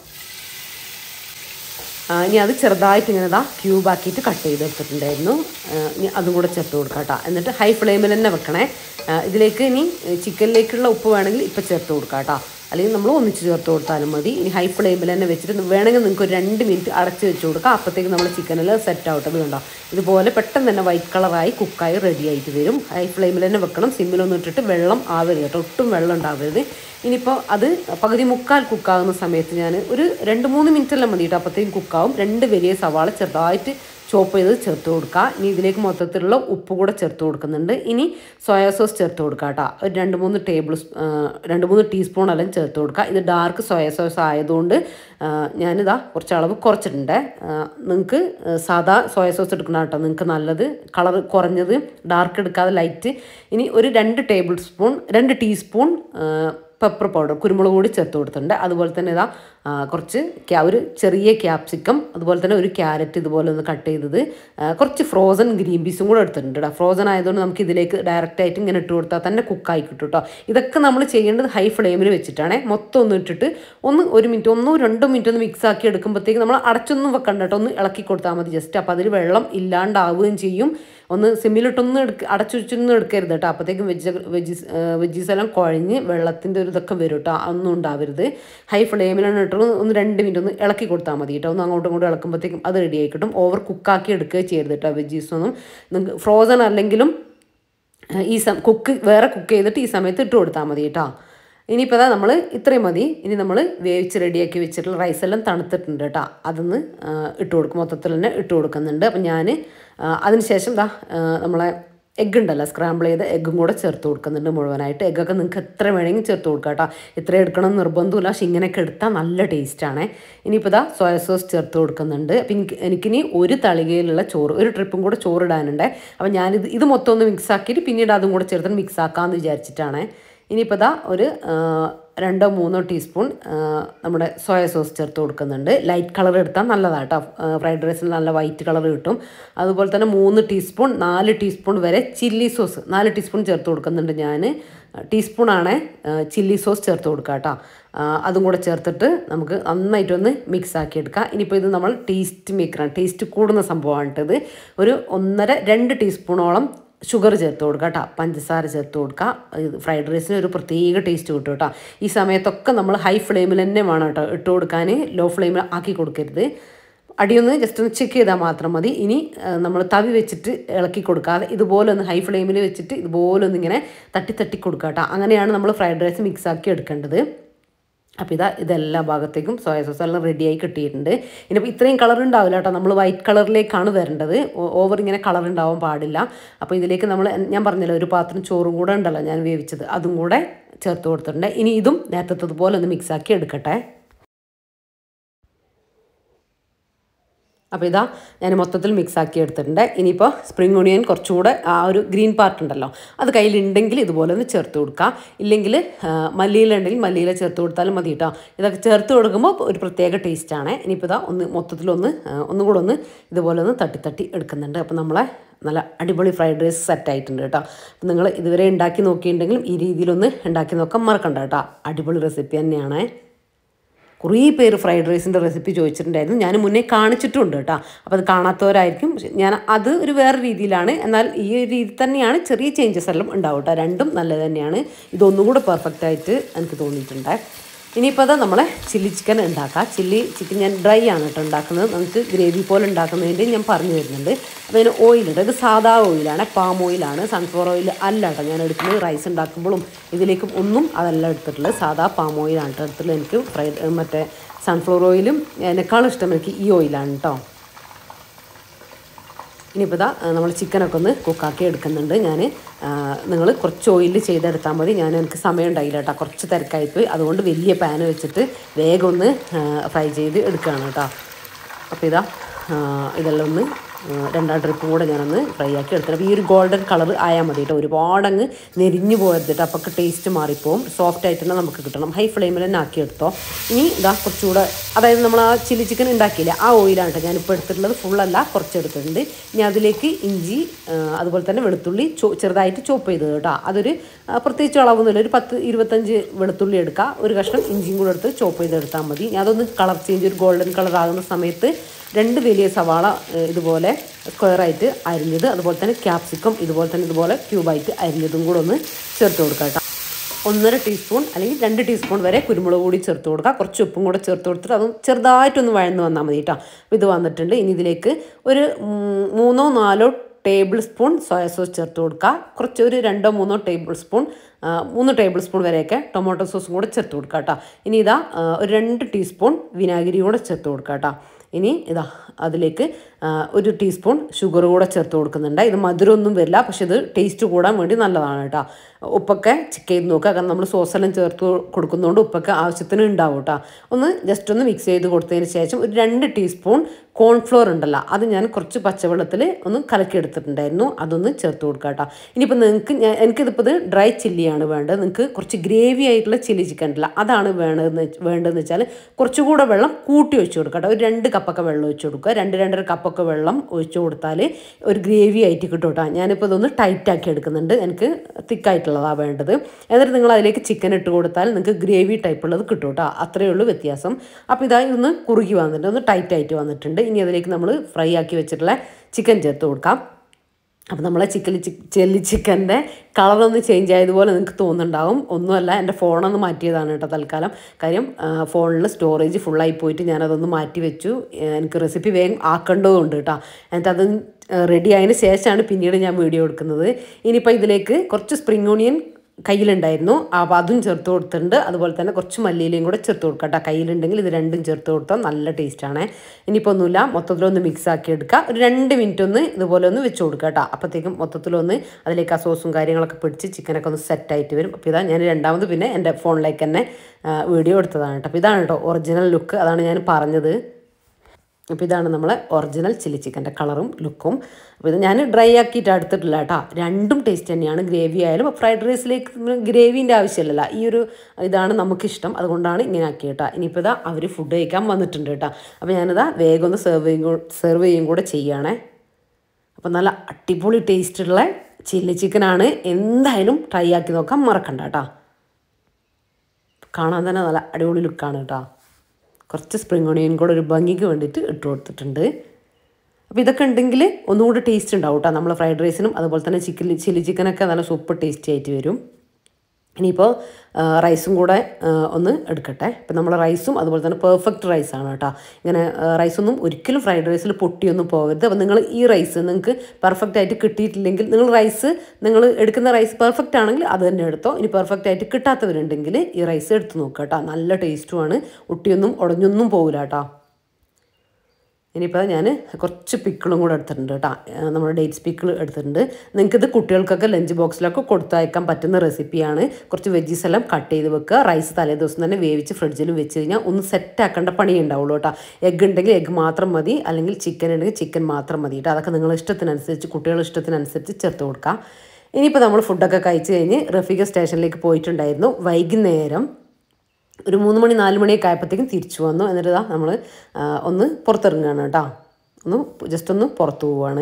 Speaker 1: ഇനി അത് ചെറുതായിട്ട് ഇങ്ങനെ ഇതാ ക്യൂബാക്കിയിട്ട് കട്ട് ചെയ്തെടുത്തിട്ടുണ്ടായിരുന്നു. ഇനി അതും കൂടെ ചേർത്ത് കൊടുക്കാം കേട്ടോ. എന്നിട്ട് ഹൈ ഫ്ലെയിമിൽ തന്നെ വെക്കണേ. ഇതിലേക്ക് ഇനി ചിക്കനിലേക്കുള്ള ഉപ്പ് വേണമെങ്കിൽ ഇപ്പം ചേർത്ത് കൊടുക്കാം കേട്ടോ, അല്ലെങ്കിൽ നമ്മൾ ഒന്നിച്ച് ചേർത്ത് കൊടുത്താലും മതി. ഇനി ഹൈ ഫ്ലെയിമിൽ തന്നെ വെച്ചിട്ട് വേണമെങ്കിൽ നിങ്ങൾക്ക് ഒരു രണ്ട് മിനിറ്റ് അടച്ച് വെച്ച് കൊടുക്കുക. അപ്പോഴത്തേക്ക് നമ്മൾ ചിക്കനെല്ലാം സെറ്റ് ആവട്ടത് കണ്ടോ. ഇതുപോലെ പെട്ടെന്ന് തന്നെ വൈറ്റ് കളറായി കുക്കായി റെഡി ആയിട്ട് വരും. ഹൈ ഫ്ലെയിമിൽ തന്നെ വെക്കണം. സിമ്മിലൊന്നും ഇട്ടിട്ട് വെള്ളം ആവരുത് കേട്ടോ, ഒട്ടും വെള്ളം ഉണ്ടാവരുത്. ഇനിയിപ്പോൾ അത് പകുതി മുക്കാൽ കുക്കാകുന്ന സമയത്ത് ഞാൻ ഒരു രണ്ട് മൂന്ന് മിനിറ്റെല്ലാം മതി കേട്ടോ, അപ്പോഴത്തേക്കും കുക്കാവും. രണ്ട് വലിയ സവാള ചെറുതായിട്ട് ചോപ്പ് ചെയ്ത് ചേർത്ത് കൊടുക്കുക. ഇനി ഇതിലേക്ക് മൊത്തത്തിലുള്ള ഉപ്പ് കൂടെ ചേർത്ത് കൊടുക്കുന്നുണ്ട്. ഇനി സോയാ സോസ് ചേർത്ത് കൊടുക്കുക കേട്ടോ, ഒരു രണ്ട് മൂന്ന് ടേബിൾ രണ്ട് മൂന്ന് ടീസ്പൂൺ എല്ലാം ചേർത്ത് കൊടുക്കുക. ഇത് ഡാർക്ക് സോയാ സോസ് ആയതുകൊണ്ട് ഞാനിതാ കുറച്ച് അളവ് കുറച്ചിട്ടുണ്ട്. നിങ്ങൾക്ക് സാധാ സോയാ സോസ് എടുക്കണം കേട്ടോ നിങ്ങൾക്ക് നല്ലത്, കളർ കുറഞ്ഞത്, ഡാർക്ക് എടുക്കാതെ ലൈറ്റ്. ഇനി ഒരു രണ്ട് ടേബിൾ സ്പൂൺ രണ്ട് ടീസ്പൂൺ പെപ്പർ പൗഡർ, കുരുമുളക് കൂടി ചേർത്ത് കൊടുത്തിട്ടുണ്ട്. അതുപോലെ തന്നെ ഇതാ കുറച്ച് ക്യാ ഒരു ചെറിയ ക്യാപ്സിക്കം, അതുപോലെ തന്നെ ഒരു ക്യാരറ്റ് ഇതുപോലെ ഒന്ന് കട്ട് ചെയ്തത്, കുറച്ച് ഫ്രോസൺ ഗ്രീൻ പീസും കൂടെ എടുത്തിട്ടുണ്ട് കേട്ടോ. ഫ്രോസൺ ആയതുകൊണ്ട് നമുക്ക് ഇതിലേക്ക് ഡയറക്റ്റായിട്ട് ഇങ്ങനെ ഇട്ട് കൊടുത്താൽ തന്നെ കുക്കായി കിട്ടും കേട്ടോ. ഇതൊക്കെ നമ്മൾ ചെയ്യേണ്ടത് ഹൈ ഫ്ലെയിമിൽ വെച്ചിട്ടാണ്. മൊത്തം ഒന്ന് ഇട്ടിട്ട് ഒന്ന് ഒരു മിനിറ്റ് ഒന്നോ രണ്ടോ മിനിറ്റ് ഒന്ന് മിക്സ് ആക്കി എടുക്കുമ്പോഴത്തേക്ക് നമ്മൾ അടച്ചൊന്നും വെക്കണ്ട കേട്ടോ, ഒന്ന് ഇളക്കി കൊടുത്താൽ മതി ജസ്റ്റ്. അപ്പോൾ അതിൽ വെള്ളം ഇല്ലാണ്ടാവുകയും ചെയ്യും. ഒന്ന് സിമ്മിലിട്ടൊന്നും എടുക്ക അടച്ചു വെച്ചൊന്നും എടുക്കരുത് കേട്ടോ, അപ്പോഴത്തേക്കും വെജ് വെജീസ് വെജീസ് എല്ലാം കുഴഞ്ഞ് വെള്ളത്തിൻ്റെ ഒരു ഇതൊക്കെ വരും കേട്ടോ, ഒന്നും ഉണ്ടാവരുത്. ഹൈ ഫ്ലെയിമിലാണ് ഇട്ട് ഒന്ന് രണ്ട് മിനിറ്റ് ഒന്ന് ഇളക്കി കൊടുത്താൽ മതി കേട്ടോ. ഒന്ന് അങ്ങോട്ടും ഇങ്ങോട്ടും ഇളക്കുമ്പോഴത്തേക്കും അത് റെഡി ആയി കിട്ടും. ഓവർ കുക്കാക്കി എടുക്കുക ചെയ്യരുത് കേട്ടോ വെജീസൊന്നും. നിങ്ങൾക്ക് ഫ്രോസൺ അല്ലെങ്കിലും ഈ സം കുക്ക് വേറെ കുക്ക് ചെയ്തിട്ട് ഈ സമയത്ത് ഇട്ട് കൊടുത്താൽ മതി കേട്ടോ. ഇനിയിപ്പോൾ അതാ നമ്മൾ ഇത്രയും മതി. ഇനി നമ്മൾ വേവിച്ച് റെഡിയാക്കി വെച്ചിട്ടുള്ള റൈസെല്ലാം തണുത്തിട്ടുണ്ട് കേട്ടോ, അതൊന്ന് ഇട്ട് കൊടുക്കും, മൊത്തത്തിൽ തന്നെ ഇട്ട് കൊടുക്കുന്നുണ്ട്. അപ്പം ഞാൻ അതിന് ശേഷം ദാ നമ്മളെ എഗ്ഗ് ഉണ്ടല്ലോ, സ്ക്രാമ്പിൾ ചെയ്ത എഗ്ഗും കൂടെ ചേർത്ത് കൊടുക്കുന്നുണ്ട് മുഴുവനായിട്ട്. എഗ്ഗൊക്കെ നിങ്ങൾക്ക് എത്ര വേണമെങ്കിൽ ചേർത്ത് കൊടുക്കാം കേട്ടോ, ഇത്ര എടുക്കണം നിർബന്ധമില്ല. പക്ഷെ ഇങ്ങനെയൊക്കെ എടുത്താൽ നല്ല ടേസ്റ്റാണ്. ഇനിയിപ്പോൾ ഇതാ സോയ സോസ് ചേർത്ത് കൊടുക്കുന്നുണ്ട്. അപ്പം എനിക്ക് എനിക്കിനി ഒരു തളികയിലുള്ള ചോറ്, ഒരു ട്രിപ്പും കൂടെ ചോറിടാനുണ്ട്. അപ്പം ഞാനിത് ഇത് മൊത്തം ഒന്ന് മിക്സ് ആക്കിയിട്ട് പിന്നീട് അതും കൂടെ ചേർത്ത് മിക്സ് ആക്കാമെന്ന് വിചാരിച്ചിട്ടാണ്. ഇനിയിപ്പോൾ ഇതാ ഒരു രണ്ടോ മൂന്നോ ടീസ്പൂൺ നമ്മുടെ സോയ സോസ് ചേർത്ത് കൊടുക്കുന്നുണ്ട്. ലൈറ്റ് കളർ എടുത്താൽ നല്ലതാണ് കേട്ടോ, ഫ്രൈഡ് റൈസിൽ നല്ല വൈറ്റ് കളർ കിട്ടും. അതുപോലെ തന്നെ മൂന്ന് ടീസ്പൂൺ നാല് ടീസ്പൂൺ വരെ ചില്ലി സോസ് നാല് ടീസ്പൂൺ ചേർത്ത് കൊടുക്കുന്നുണ്ട് ഞാൻ. ടീസ്പൂണാണ് ചില്ലി സോസ് ചേർത്ത് കൊടുക്കുക കേട്ടോ. അതും കൂടെ ചേർത്തിട്ട് നമുക്ക് നന്നായിട്ടൊന്ന് മിക്സ് ആക്കി എടുക്കാം. ഇനിയിപ്പോൾ ഇത് നമ്മൾ ടേസ്റ്റ് മേക്കറാണ്, ടേസ്റ്റ് കൂടുന്ന സംഭവമാണ് കേട്ടത്. ഒരു ഒന്നര രണ്ട് ടീസ്പൂണോളം ഷുഗർ ചേർത്ത് കൊടുക്കുക കേട്ടോ, പഞ്ചസാര ചേർത്ത് കൊടുക്കുക. ഇത് ഫ്രൈഡ് റൈസിന് ഒരു പ്രത്യേക ടേസ്റ്റ് കിട്ടും കേട്ടോ. ഈ സമയത്തൊക്കെ നമ്മൾ ഹൈ ഫ്ലെയിമിൽ തന്നെ വേണം കേട്ടോ ഇട്ട് കൊടുക്കാൻ, ലോ ഫ്ലെയിമിൽ ആക്കി കൊടുക്കരുത്. അടിയൊന്ന് ജസ്റ്റ് ഒന്ന് ചെക്ക് ചെയ്താൽ മാത്രം മതി. ഇനി നമ്മൾ തവി വെച്ചിട്ട് ഇളക്കി കൊടുക്കാതെ ഇതുപോലെ ഒന്ന് ഹൈ ഫ്ലെയിമിൽ വെച്ചിട്ട് ഇതുപോലെ ഒന്നിങ്ങനെ തട്ടി തട്ടി കൊടുക്കുക കേട്ടോ. അങ്ങനെയാണ് നമ്മൾ ഫ്രൈഡ് റൈസ് മിക്സ് ആക്കി എടുക്കേണ്ടത്. അപ്പോൾ ഇതാ ഇതെല്ലാ ഭാഗത്തേക്കും സോയ സോസ് എല്ലാം റെഡിയായി കിട്ടിയിട്ടുണ്ട്. ഇനിയിപ്പോൾ ഇത്രയും കളർ ഉണ്ടാവില്ല കേട്ടോ, നമ്മൾ വൈറ്റ് കളറിലേക്കാണ് വരേണ്ടത്, ഓവർ ഇങ്ങനെ കളർ ഉണ്ടാവാൻ പാടില്ല. അപ്പോൾ ഇതിലേക്ക് നമ്മൾ ഞാൻ പറഞ്ഞല്ലോ ഒരു പാത്രം ചോറും കൂടെ ഉണ്ടല്ലോ ഞാൻ വേവിച്ചത്, അതും കൂടെ ചേർത്ത് കൊടുത്തിട്ടുണ്ട്. ഇനി ഇതും നേരത്തതുപോലെ ഒന്ന് മിക്സാക്കി എടുക്കട്ടെ. അപ്പോൾ ഇതാ ഞാൻ മൊത്തത്തിൽ മിക്സാക്കി എടുത്തിട്ടുണ്ട്. ഇനിയിപ്പോൾ സ്പ്രിംഗ് ഓണിയൻ കുറച്ചുകൂടെ ആ ഒരു ഗ്രീൻ പാർട്ട് ഉണ്ടല്ലോ അത് കയ്യിലുണ്ടെങ്കിൽ ഇതുപോലെ ഒന്ന് ചേർത്ത് കൊടുക്കുക. ഇല്ലെങ്കിൽ മല്ലിയില ഉണ്ടെങ്കിൽ മല്ലിയില ചേർത്ത് കൊടുത്താലും മതി കേട്ടോ. ഇതൊക്കെ ചേർത്ത് കൊടുക്കുമ്പോൾ ഒരു പ്രത്യേക ടേസ്റ്റാണ്. ഇനിയിപ്പോൾ ഇതാ ഒന്ന് മൊത്തത്തിലൊന്ന് ഒന്നുകൂടെ ഒന്ന് ഇതുപോലെ ഒന്ന് തട്ടി തട്ടി എടുക്കുന്നുണ്ട്. അപ്പോൾ നമ്മളെ നല്ല അടിപൊളി ഫ്രൈഡ് റൈസ് സെറ്റായിട്ടുണ്ട് കേട്ടോ. അപ്പോൾ നിങ്ങൾ ഇതുവരെ ഉണ്ടാക്കി നോക്കിയിട്ടുണ്ടെങ്കിലും ഈ രീതിയിലൊന്ന് ഉണ്ടാക്കി നോക്കാൻ മറക്കണ്ട കേട്ടോ, അടിപൊളി റെസിപ്പി തന്നെയാണ്. കുറേ പേര് ഫ്രൈഡ് റൈസിൻ്റെ റെസിപ്പി ചോദിച്ചിട്ടുണ്ടായിരുന്നു, ഞാൻ മുന്നേ കാണിച്ചിട്ടുണ്ട് കേട്ടോ. അപ്പോൾ അത് കാണാത്തവരായിരിക്കും, ഞാൻ അത് ഒരു വേറെ രീതിയിലാണ്, എന്നാൽ ഈ ഒരു രീതി തന്നെയാണ്, ചെറിയ ചേഞ്ചസ് എല്ലാം ഉണ്ടാവും കേട്ടോ. രണ്ടും നല്ലത് തന്നെയാണ്. ഇതൊന്നും കൂടെ പെർഫെക്റ്റ് ആയിട്ട് എനിക്ക് തോന്നിയിട്ടുണ്ട്. ഇനിയിപ്പോൾ അത് നമ്മളെ ചില്ലി ചിക്കൻ ഉണ്ടാക്കാം. ചില്ലി ചിക്കൻ ഞാൻ ഡ്രൈ ആണ് കേട്ടോ ഉണ്ടാക്കുന്നത്, നമുക്ക് ഗ്രേവി പോലെ ഉണ്ടാക്കുന്നതിൻ്റെ ഞാൻ പറഞ്ഞു തരുന്നുണ്ട്. അപ്പോൾ അതിന് ഓയിലുണ്ട്, ഇത് സാധാ ഓയിലാണ്, പാം ഓയിലാണ്, സൺഫ്ലവർ ഓയിൽ അല്ല കേട്ടോ ഞാൻ എടുക്കുന്നത്. റൈസ് ഉണ്ടാക്കുമ്പോഴും ഇതിലേക്കും ഒന്നും അതല്ല എടുത്തിട്ടുള്ളത്, സാധാ പാം ഓയിലാണ് കേട്ടോ എടുത്തിട്ടുള്ളത്. എനിക്ക് ഫ്രൈ മറ്റേ സൺഫ്ലവർ ഓയിലും എന്നെക്കാളും ഇഷ്ടം എനിക്ക് ഈ ഓയിലാണ് കേട്ടോ. ഇനിയിപ്പോൾ ഇതാ നമ്മൾ ചിക്കനൊക്കെ ഒന്ന് കുക്കാക്കി എടുക്കുന്നുണ്ട് ഞാൻ. നിങ്ങൾ കുറച്ച് ഓയിൽ ചെയ്തെടുത്താൽ മതി, ഞാൻ എനിക്ക് സമയം ഉണ്ടായില്ല കേട്ടോ, കുറച്ച് തിരക്കായിപ്പോയി. അതുകൊണ്ട് വലിയ പാൻ വെച്ചിട്ട് വേഗം ഒന്ന് ഫ്രൈ ചെയ്ത് എടുക്കുകയാണ് കേട്ടോ. അപ്പോൾ ഇതാ ഇതെല്ലാം ഒന്ന് രണ്ടാം ട്രിപ്പും കൂടെ ഞാനൊന്ന് ഫ്രൈ ആക്കി എടുത്തിട്ട് അപ്പോൾ ഈ ഒരു ഗോൾഡൻ കളർ ആയാൽ മതി കേട്ടോ. ഒരുപാട് അങ്ങ് നെരിഞ്ഞു പോയതിട്ട് അപ്പോൾ ടേസ്റ്റ് മാറിപ്പോവും. സോഫ്റ്റ് ആയിട്ട് തന്നെ നമുക്ക് കിട്ടണം. ഹൈ ഫ്ലെയിമിൽ തന്നെ ആക്കി എടുത്തോ. ഇനി ഇതാ കുറച്ചുകൂടെ, അതായത് നമ്മൾ ആ ചില്ലി ചിക്കൻ ഉണ്ടാക്കിയില്ല ആ ഓയിലാണ് കേട്ടോ ഞാനിപ്പോൾ എടുത്തിട്ടുള്ളത്. ഫുള്ളല്ല, കുറച്ച് എടുത്തിട്ടുണ്ട്. ഇനി അതിലേക്ക് ഇഞ്ചി അതുപോലെ തന്നെ വെളുത്തുള്ളി ചോ ചെറുതായിട്ട് ചോപ്പ് ചെയ്തത് കേട്ടോ. അതൊരു പ്രത്യേകിച്ച് അളവൊന്നുമില്ല, ഒരു പത്ത് ഇരുപത്തഞ്ച് വെളുത്തുള്ളി എടുക്കുക, ഒരു കഷ്ണം ഇഞ്ചിയും കൂടെ എടുത്ത് ചോപ്പ് ചെയ്തെടുത്താൽ മതി. ഞാൻ അതൊന്ന് കളർ ചേഞ്ച്, ഒരു ഗോൾഡൻ കളർ ആകുന്ന സമയത്ത് രണ്ട് വലിയ സവാള ഇതുപോലെ സ്ക്വയറായിട്ട് അരിഞ്ഞത്, അതുപോലെ തന്നെ ക്യാപ്സിക്കം ഇതുപോലെ തന്നെ ഇതുപോലെ ക്യൂബായിട്ട് അരിഞ്ഞതും കൂടെ ഒന്ന് ചേർത്ത് കൊടുക്കുക കേട്ടോ. ഒന്നര ടീസ്പൂൺ അല്ലെങ്കിൽ രണ്ട് ടീസ്പൂൺ വരെ കുരുമുളക് കൂടി ചേർത്ത് കൊടുക്കുക. കുറച്ച് ഉപ്പും കൂടെ ചേർത്ത് കൊടുത്തിട്ട് അതും ചെറുതായിട്ടൊന്ന് വഴന്ന് വന്നാൽ മതി കേട്ടോ. അപ്പോൾ ഇത് വന്നിട്ടുണ്ട്. ഇനി ഇതിലേക്ക് ഒരു മൂന്നോ നാലോ ടേബിൾ സ്പൂൺ സോയ സോസ് ചേർത്ത് കൊടുക്കുക. കുറച്ച് ഒരു രണ്ടോ മൂന്നോ ടേബിൾ സ്പൂൺ മൂന്ന് ടേബിൾ സ്പൂൺ വരെയൊക്കെ ടൊമാറ്റോ സോസും കൂടെ ചേർത്ത് കൊടുക്കുക കേട്ടോ. ഇനി ഇതാ ഒരു രണ്ട് ടീസ്പൂൺ വിനാഗിരി കൂടെ ചേർത്ത് കൊടുക്കുക കേട്ടോ. ഇനി ഇതാ അതിലേക്ക് ഒരു ടീസ്പൂൺ ഷുഗർ കൂടെ ചേർത്ത് കൊടുക്കുന്നുണ്ട്. ഇത് മധുരമൊന്നും വരില്ല, പക്ഷെ ഇത് ടേസ്റ്റ് കൂടാൻ വേണ്ടി നല്ലതാണ് കേട്ടോ. ഉപ്പൊക്കെ ചെക്ക് ചെയ്ത് നോക്കുക, കാരണം നമ്മൾ സോസെല്ലാം ചേർത്ത് കൊടുക്കുന്നതുകൊണ്ട് ഉപ്പൊക്കെ ആവശ്യത്തിന് ഉണ്ടാവും കേട്ടോ. ഒന്ന് ജസ്റ്റ് ഒന്ന് മിക്സ് ചെയ്ത് കൊടുത്തതിന് ശേഷം ഒരു രണ്ട് ടീസ്പൂൺ കോൺഫ്ലോർ ഉണ്ടല്ലോ, അത് ഞാൻ കുറച്ച് പച്ചവെള്ളത്തിൽ ഒന്ന് കലക്കിയെടുത്തിട്ടുണ്ടായിരുന്നു, അതൊന്ന് ചേർത്ത് കൊടുക്കുക കേട്ടോ. ഇനിയിപ്പോൾ നിങ്ങൾക്ക് ഞാൻ എനിക്കിതിപ്പോൾ ഇത് ഡ്രൈ ചില്ലിയാണ് വേണ്ടത്. നിങ്ങൾക്ക് കുറച്ച് ഗ്രേവി ആയിട്ടുള്ള ചില്ലി ചിക്കൻ ഉണ്ടല്ലോ അതാണ് വേണ്ടതെന്ന് വേണ്ടതെന്ന് വെച്ചാൽ കുറച്ചുകൂടെ വെള്ളം കൂട്ടി ഒഴിച്ച് കൊടുക്കുക കേട്ടോ. ഒരു രണ്ട് കപ്പൊക്കെ വെള്ളം ഒഴിച്ച് കൊടുക്കുക. രണ്ട് രണ്ടര കപ്പൊക്കെ വെള്ളം ഒഴിച്ച് കൊടുത്താൽ ഒരു ഗ്രേവി ആയിട്ട് കിട്ടും കേട്ടോ. ഞാനിപ്പോൾ ഇതൊന്ന് ടൈറ്റാക്കി എടുക്കുന്നുണ്ട്, എനിക്ക് തിക്കായിട്ടുള്ളതാണ് വേണ്ടത്. എന്നിട്ട് നിങ്ങൾ അതിലേക്ക് ചിക്കൻ ഇട്ട് കൊടുത്താൽ നിങ്ങൾക്ക് ഗ്രേവി ടൈപ്പുള്ളത് കിട്ടും കേട്ടോ. അത്രയേ ഉള്ളൂ വ്യത്യാസം. അപ്പോൾ ഇതായി ഒന്ന് കുറുകി വന്നിട്ടുണ്ട്, ഒന്ന് ടൈറ്റായിട്ട് വന്നിട്ടുണ്ട്. ഇനി അതിലേക്ക് നമ്മൾ ഫ്രൈ ആക്കി വെച്ചിട്ടുള്ള ചിക്കൻ ചേർത്ത് കൊടുക്കാം. അപ്പോൾ നമ്മളെ ചിക്കൻ ചില്ലി ചിക്കൻ്റെ കളറൊന്ന് ചേഞ്ച് ആയതുപോലെ നിങ്ങൾക്ക് തോന്നുന്നുണ്ടാവും. ഒന്നുമല്ല, എൻ്റെ ഫോണൊന്ന് മാറ്റിയതാണ് കേട്ടോ തൽക്കാലം. കാര്യം ഫോണിൽ സ്റ്റോറേജ് ഫുള്ളായി പോയിട്ട് ഞാനതൊന്ന് മാറ്റി വെച്ചു. എനിക്ക് റെസിപ്പി വേഗം ആക്കേണ്ടതുണ്ട് കേട്ടോ. എന്നിട്ട് അത് റെഡി ആയതിന് ശേഷമാണ് പിന്നീട് ഞാൻ വീഡിയോ എടുക്കുന്നത്. ഇനിയിപ്പോൾ ഇതിലേക്ക് കുറച്ച് സ്പ്രിംഗ് ഓണിയൻ കയ്യിലുണ്ടായിരുന്നു, അപ്പോൾ അതും ചേർത്ത് കൊടുത്തിട്ടുണ്ട്. അതുപോലെ തന്നെ കുറച്ച് മല്ലിയിലയും കൂടെ ചേർത്ത് കൊടുക്കാം കേട്ടോ. കയ്യിലുണ്ടെങ്കിൽ ഇത് രണ്ടും ചേർത്ത് കൊടുത്താൽ നല്ല ടേസ്റ്റാണ്. ഇനിയിപ്പോൾ ഒന്നുമില്ല, മൊത്തത്തിലൊന്ന് മിക്സ് ആക്കി എടുക്കുക. ഒരു രണ്ട് മിനിറ്റ് ഒന്ന് ഇതുപോലെ ഒന്ന് വെച്ച് കൊടുക്കുക കേട്ടോ. അപ്പോഴത്തേക്കും മൊത്തത്തിലൊന്ന് അതിലേക്ക് ആ സോസും കാര്യങ്ങളൊക്കെ പിടിച്ച് ചിക്കനൊക്കെ ഒന്ന് സെറ്റായിട്ട് വരും. അപ്പോൾ ഇതാ ഞാൻ രണ്ടാമത് പിന്നെ എൻ്റെ ഫോണിലേക്ക് തന്നെ വീഡിയോ എടുത്തതാണ് കേട്ടോ. അപ്പോൾ ഇതാണ് കേട്ടോ ഒറിജിനൽ ലുക്ക്, അതാണ് ഞാൻ പറഞ്ഞത്. അപ്പോൾ ഇതാണ് നമ്മളെ ഒറിജിനൽ ചില്ലി ചിക്കൻ്റെ കളറും ലുക്കും. അപ്പോൾ ഇത് ഞാൻ ഡ്രൈ ആക്കിയിട്ട് എടുത്തിട്ടില്ല കേട്ടോ. രണ്ടും ടേസ്റ്റ് തന്നെയാണ്, ഗ്രേവി ആയാലും. ഫ്രൈഡ് റൈസിലേക്ക് ഗ്രേവീൻ്റെ ആവശ്യമില്ലല്ലോ, ഈ ഒരു ഇതാണ് നമുക്കിഷ്ടം, അതുകൊണ്ടാണ് ഇങ്ങനെ ആക്കി കേട്ടോ. ഇനിയിപ്പോൾ ഇതാ അവർ ഫുഡ് കഴിക്കാൻ വന്നിട്ടുണ്ട് കേട്ടോ. അപ്പോൾ ഞാനിതാ വേഗം ഒന്ന് സെർവ് ചെയ്യും സെർവ് ചെയ്യും കൂടെ ചെയ്യുകയാണേ. അപ്പോൾ നല്ല അടിപൊളി ടേസ്റ്റുള്ള ചില്ലി ചിക്കനാണ്, എന്തായാലും ട്രൈ ആക്കി നോക്കാൻ മറക്കണ്ട കേട്ടോ. കാണാൻ തന്നെ നല്ല അടിപൊളി ലുക്കാണ് കേട്ടോ. കുറച്ച് സ്പ്രിംഗ് ഓണിയൻ കൂടെ ഒരു ഭംഗിക്ക് വേണ്ടിയിട്ട് ഇട്ട് കൊടുത്തിട്ടുണ്ട്. അപ്പോൾ ഇതൊക്കെ ഉണ്ടെങ്കിൽ ഒന്നുകൂടി ടേസ്റ്റ് ഉണ്ടാവും കേട്ടോ. നമ്മൾ ഫ്രൈഡ് റൈസിനും അതുപോലെ തന്നെ ചിക്കൻ ചില്ലി ചിക്കനൊക്കെ നല്ല സൂപ്പർ ടേസ്റ്റി ആയിട്ട് വരും. ഇനിയിപ്പോൾ റൈസും കൂടെ ഒന്ന് എടുക്കട്ടെ. ഇപ്പം നമ്മൾ റൈസും അതുപോലെ തന്നെ പെർഫെക്റ്റ് റൈസാണ് കേട്ടോ. ഇങ്ങനെ റൈസൊന്നും ഒരിക്കലും ഫ്രൈഡ് റൈസിൽ പൊട്ടിയൊന്നും പോകരുത്. അപ്പോൾ നിങ്ങൾ ഈ റൈസ് നിങ്ങൾക്ക് പെർഫെക്റ്റ് ആയിട്ട് കിട്ടിയിട്ടില്ലെങ്കിൽ നിങ്ങൾ റൈസ് നിങ്ങൾ എടുക്കുന്ന റൈസ് പെർഫെക്റ്റ് ആണെങ്കിൽ അത് തന്നെ എടുത്തോ. ഇനി പെർഫെക്റ്റ് ആയിട്ട് കിട്ടാത്തവരുണ്ടെങ്കിൽ ഈ റൈസ് എടുത്ത് നോക്കുക കേട്ടോ. നല്ല ടേസ്റ്റുമാണ്, ഒട്ടിയൊന്നും ഉടഞ്ഞൊന്നും പോകില്ല കേട്ടോ. ഇനിയിപ്പോൾ ഞാൻ കുറച്ച് പിക്കിളും കൂടെ എടുത്തിട്ടുണ്ട് കേട്ടോ. നമ്മുടെ ഡേറ്റ്സ് പിക്കിൾ എടുത്തിട്ടുണ്ട്. നിങ്ങൾക്കിത് കുട്ടികൾക്കൊക്കെ ലഞ്ച് ബോക്സിലൊക്കെ കൊടുത്തയക്കാൻ പറ്റുന്ന റെസിപ്പിയാണ്. കുറച്ച് വെജീസ് എല്ലാം കട്ട് ചെയ്ത് വെക്കുക. റൈസ് തലേ ദിവസം തന്നെ വേവിച്ച് ഫ്രിഡ്ജിൽ വെച്ച് കഴിഞ്ഞാൽ ഒന്ന് സെറ്റ് ആക്കേണ്ട പണി ഉണ്ടാവുള്ളൂ കേട്ടോ. എഗ്ഗ് ഉണ്ടെങ്കിൽ എഗ്ഗ് മാത്രം മതി, അല്ലെങ്കിൽ ചിക്കൻ ഉണ്ടെങ്കിൽ ചിക്കൻ മാത്രം മതി കേട്ടോ. അതൊക്കെ നിങ്ങളുടെ ഇഷ്ടത്തിനനുസരിച്ച് കുട്ടികളുടെ ഇഷ്ടത്തിനനുസരിച്ച് ചേർത്ത് കൊടുക്കുക. ഇനിയിപ്പോൾ നമ്മൾ ഫുഡൊക്കെ കഴിച്ച് കഴിഞ്ഞ് റഫീഖ സ്റ്റേഷനിലേക്ക് പോയിട്ടുണ്ടായിരുന്നു. വൈകുന്നേരം ഒരു മൂന്ന് മണി നാല് മണിയൊക്കെ ആയപ്പോഴത്തേക്കും തിരിച്ചു വന്നു. എന്നിട്ട് ഇതാ നമ്മൾ ഒന്ന് പുറത്തിറങ്ങുകയാണ് കേട്ടോ. ഒന്ന് ജസ്റ്റ് ഒന്ന് പുറത്ത് പോവുകയാണ്.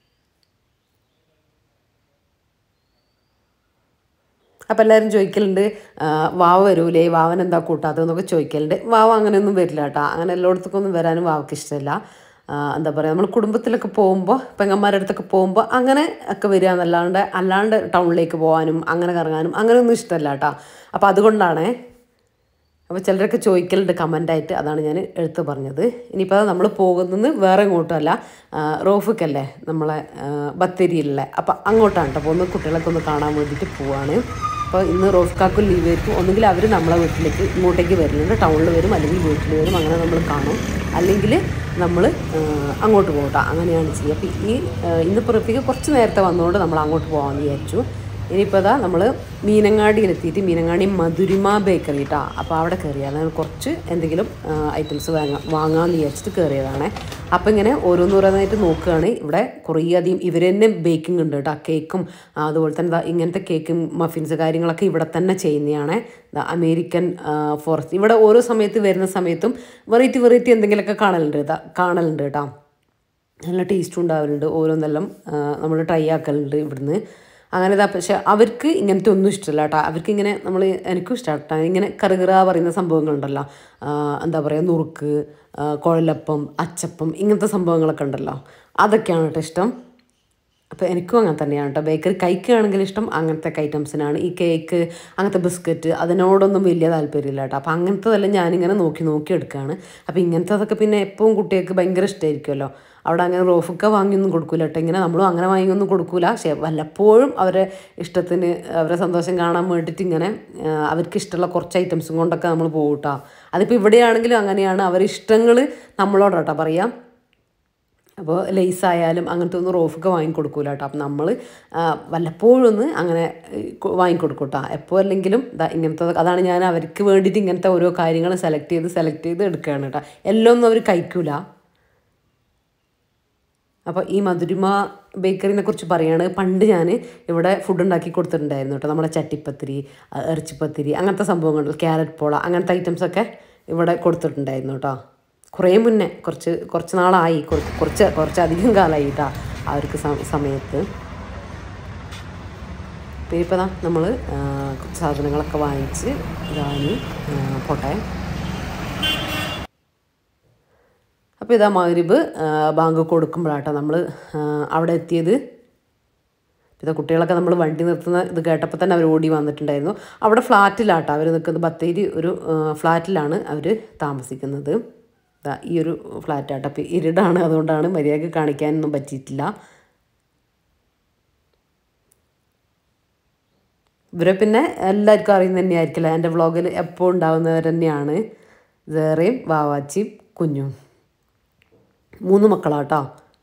Speaker 1: അപ്പോൾ എല്ലാവരും ചോദിക്കലുണ്ട് വാവ വരൂലേ, വാവൻ എന്താ കൂട്ടാത്തതെന്നൊക്കെ ചോദിക്കലുണ്ട്. വാവ അങ്ങനെയൊന്നും വരില്ല കേട്ടോ. അങ്ങനെ എല്ലായിടത്തേക്കൊന്നും വരാനും വാവയ്ക്ക് ഇഷ്ടമില്ല. എന്താ പറയുക, നമ്മൾ കുടുംബത്തിലൊക്കെ പോകുമ്പോൾ പെങ്ങന്മാരുടെ അടുത്തൊക്കെ പോകുമ്പോൾ അങ്ങനെ ഒക്കെ വരിക എന്നല്ലാണ്ട് അല്ലാണ്ട് ടൗണിലേക്ക് പോകാനും അങ്ങനെ കറങ്ങാനും അങ്ങനെയൊന്നും ഇഷ്ടമല്ല കേട്ടോ. അപ്പോൾ അതുകൊണ്ടാണേ. അപ്പോൾ ചിലരൊക്കെ ചോദിക്കലുണ്ട് കമൻ്റായിട്ട്, അതാണ് ഞാൻ എടുത്ത് പറഞ്ഞത്. ഇനിയിപ്പോൾ നമ്മൾ പോകുന്നത് വേറെ ഇങ്ങോട്ടുമല്ല, റോഫിക്കല്ലേ നമ്മളെ ബത്തേരിയിലുള്ള, അപ്പോൾ അങ്ങോട്ടാണ് കേട്ടോ പോകുന്നത്. കുട്ടികളൊക്കെ ഒന്ന് കാണാൻ വേണ്ടിയിട്ട് പോവാണ്. അപ്പോൾ ഇന്ന് റോഫിക്കാക്കും ലീവ് ആയിരിക്കും. ഒന്നുകിൽ അവർ നമ്മളെ വീട്ടിലേക്ക് ഇങ്ങോട്ടേക്ക് വരുന്നുണ്ട്, ടൗണിൽ വരും, അല്ലെങ്കിൽ വീട്ടിൽ വരും, അങ്ങനെ നമ്മൾ കാണും. അല്ലെങ്കിൽ നമ്മൾ അങ്ങോട്ട് പോകട്ടോ, അങ്ങനെയാണ് ചെയ്യുക. അപ്പോൾ ഈ ഇന്നിപ്പോൾ റോഫിക്ക് കുറച്ച് നേരത്തെ വന്നതുകൊണ്ട് നമ്മൾ അങ്ങോട്ട് പോകാമെന്ന് വിചാരിച്ചു. ഇനിയിപ്പോൾ അതാ നമ്മൾ മീനങ്ങാടിയിലെത്തിയിട്ട് മീനങ്ങാടി മധുരിമ ബേക്കറി കേട്ടോ. അപ്പോൾ അവിടെ കയറിയാണ് കുറച്ച് എന്തെങ്കിലും ഐറ്റംസ് വാങ്ങാം വാങ്ങാമെന്ന് വിചാരിച്ചിട്ട് കയറിയതാണ്. അപ്പോൾ ഇങ്ങനെ ഓരോന്നോരോന്നായിട്ട് നോക്കുകയാണ്. ഇവിടെ കുറേ അധികം ഇവർ തന്നെ ബേക്കിംഗ് ഉണ്ട് കേട്ടോ. കേക്കും അതുപോലെ തന്നെ ഇങ്ങനത്തെ കേക്കും മഫിൻസ് കാര്യങ്ങളൊക്കെ ഇവിടെ തന്നെ ചെയ്യുന്നതാണ്. അമേരിക്കൻ ഫോറസ്റ്റ് ഇവിടെ ഓരോ സമയത്ത് വരുന്ന സമയത്തും വെറൈറ്റി വെറൈറ്റി എന്തെങ്കിലുമൊക്കെ കാണലുണ്ട് ഇതാ കാണലുണ്ട് കേട്ടോ. നല്ല ടേസ്റ്റും ഉണ്ടാവലുണ്ട്. ഓരോന്നെല്ലാം നമ്മൾ ട്രൈ ആക്കലുണ്ട് ഇവിടുന്ന്. അങ്ങനെ ഇതാ. പക്ഷെ അവർക്ക് ഇങ്ങനത്തെ ഒന്നും ഇഷ്ടമല്ല കേട്ടോ. അവർക്കിങ്ങനെ നമ്മൾ എനിക്കും ഇഷ്ടമാണ് കേട്ടോ ഇങ്ങനെ കറുകറ പറയുന്ന സംഭവങ്ങളുണ്ടല്ലോ. എന്താ പറയുക, നുറുക്ക്, കുഴലപ്പം, അച്ചപ്പം, ഇങ്ങനത്തെ സംഭവങ്ങളൊക്കെ ഉണ്ടല്ലോ, അതൊക്കെയാണ് കേട്ടോ ഇഷ്ടം. അപ്പോൾ എനിക്കും അങ്ങനെ തന്നെയാണ് കേട്ടോ. ബേക്കറി കഴിക്കുകയാണെങ്കിൽ ഇഷ്ടം അങ്ങനത്തെ ഐറ്റംസിനാണ്. ഈ കേക്ക്, അങ്ങനത്തെ ബിസ്ക്കറ്റ് അതിനോടൊന്നും വലിയ താല്പര്യമില്ല കേട്ടോ. അപ്പോൾ അങ്ങനത്തതെല്ലാം ഞാനിങ്ങനെ നോക്കി നോക്കി എടുക്കുകയാണ്. അപ്പോൾ ഇങ്ങനത്തതൊക്കെ പിന്നെ എപ്പോഴും കുട്ടികൾക്ക് ഭയങ്കര ഇഷ്ടമായിരിക്കുമല്ലോ. അവിടെ അങ്ങനെ റോഫൊക്കെ വാങ്ങിയൊന്നും കൊടുക്കില്ല കേട്ടോ. ഇങ്ങനെ നമ്മളും അങ്ങനെ വാങ്ങിയൊന്നും കൊടുക്കില്ല. പക്ഷേ വല്ലപ്പോഴും അവരെ ഇഷ്ടത്തിന് അവരെ സന്തോഷം കാണാൻ വേണ്ടിയിട്ട് ഇങ്ങനെ അവർക്ക് ഇഷ്ടമുള്ള കുറച്ച് ഐറ്റംസും കൊണ്ടൊക്കെ നമ്മൾ പോകും കേട്ടോ. അതിപ്പോൾ ഇവിടെയാണെങ്കിലും അങ്ങനെയാണ്. അവരുടെ ഇഷ്ടങ്ങൾ നമ്മളോടാട്ടോ പറയാം. അപ്പോൾ ലേസ് ആയാലും അങ്ങനത്തെ ഒന്നും റോഫൊക്കെ വാങ്ങിക്കൊടുക്കൂല കേട്ടോ. അപ്പം നമ്മൾ വല്ലപ്പോഴും ഒന്ന് അങ്ങനെ വാങ്ങിക്കൊടുക്കും കേട്ടോ. എപ്പോൾ അല്ലെങ്കിലും ഇങ്ങനത്തെ അതാണ് ഞാൻ അവർക്ക് വേണ്ടിയിട്ട് ഇങ്ങനത്തെ ഓരോ കാര്യങ്ങൾ സെലക്ട് ചെയ്ത് സെലക്ട് ചെയ്ത് എടുക്കുകയാണ് കേട്ടോ. എല്ലാം ഒന്നും അവർ കഴിക്കൂല. അപ്പോൾ ഈ മധുരിമ ബേക്കറിനെ കുറിച്ച് പറയുകയാണ്. പണ്ട് ഞാൻ ഇവിടെ ഫുഡ് ഉണ്ടാക്കി കൊടുത്തിട്ടുണ്ടായിരുന്നു കേട്ടോ. നമ്മുടെ ചട്ടിപ്പത്തിരി, ഇറച്ചിപ്പത്തിരി, അങ്ങനത്തെ സംഭവങ്ങൾ, ക്യാരറ്റ് പോള, അങ്ങനത്തെ ഐറ്റംസൊക്കെ ഇവിടെ കൊടുത്തിട്ടുണ്ടായിരുന്നു കേട്ടോ. കുറേ മുന്നേ, കുറച്ച് കുറച്ച് നാളായി, കുറച്ച് കുറച്ചധികം കാലമായി കേട്ടോ അവർക്ക് സമയത്ത്. അപ്പോൾ ഇപ്പോൾ നമ്മൾ സാധനങ്ങളൊക്കെ വാങ്ങിച്ച് ഇതാനി പോട്ടെ. അപ്പോൾ ഇതാ മഗ്‌രിബ് ബാങ്ക് കൊടുക്കുമ്പോഴാട്ടോ നമ്മൾ അവിടെ എത്തിയത്. ഇതാ കുട്ടികളൊക്കെ നമ്മൾ വണ്ടി നിർത്തുന്ന ഇത് കേട്ടപ്പോൾ തന്നെ അവർ ഓടി വന്നിട്ടുണ്ടായിരുന്നു. അവിടെ ഫ്ലാറ്റിലാട്ടോ അവർ നിൽക്കുന്നത്. ബത്തേരി ഒരു ഫ്ലാറ്റിലാണ് അവർ താമസിക്കുന്നത്. ഇതാ ഈ ഒരു ഫ്ലാറ്റാട്ടോ. അപ്പോൾ ഇരുടാണ്, അതുകൊണ്ടാണ് മര്യാദയ്ക്ക് കാണിക്കാനൊന്നും പറ്റിയിട്ടില്ല. ഇവരെ പിന്നെ എല്ലാവർക്കും അറിയുന്നത് തന്നെയായിരിക്കില്ല. എൻ്റെ വ്ളോഗിൽ എപ്പോൾ ഉണ്ടാകുന്നവർ തന്നെയാണ്. സേറയും വാവാച്ചിയും കുഞ്ഞും, മൂന്ന് മക്കളാട്ടോ.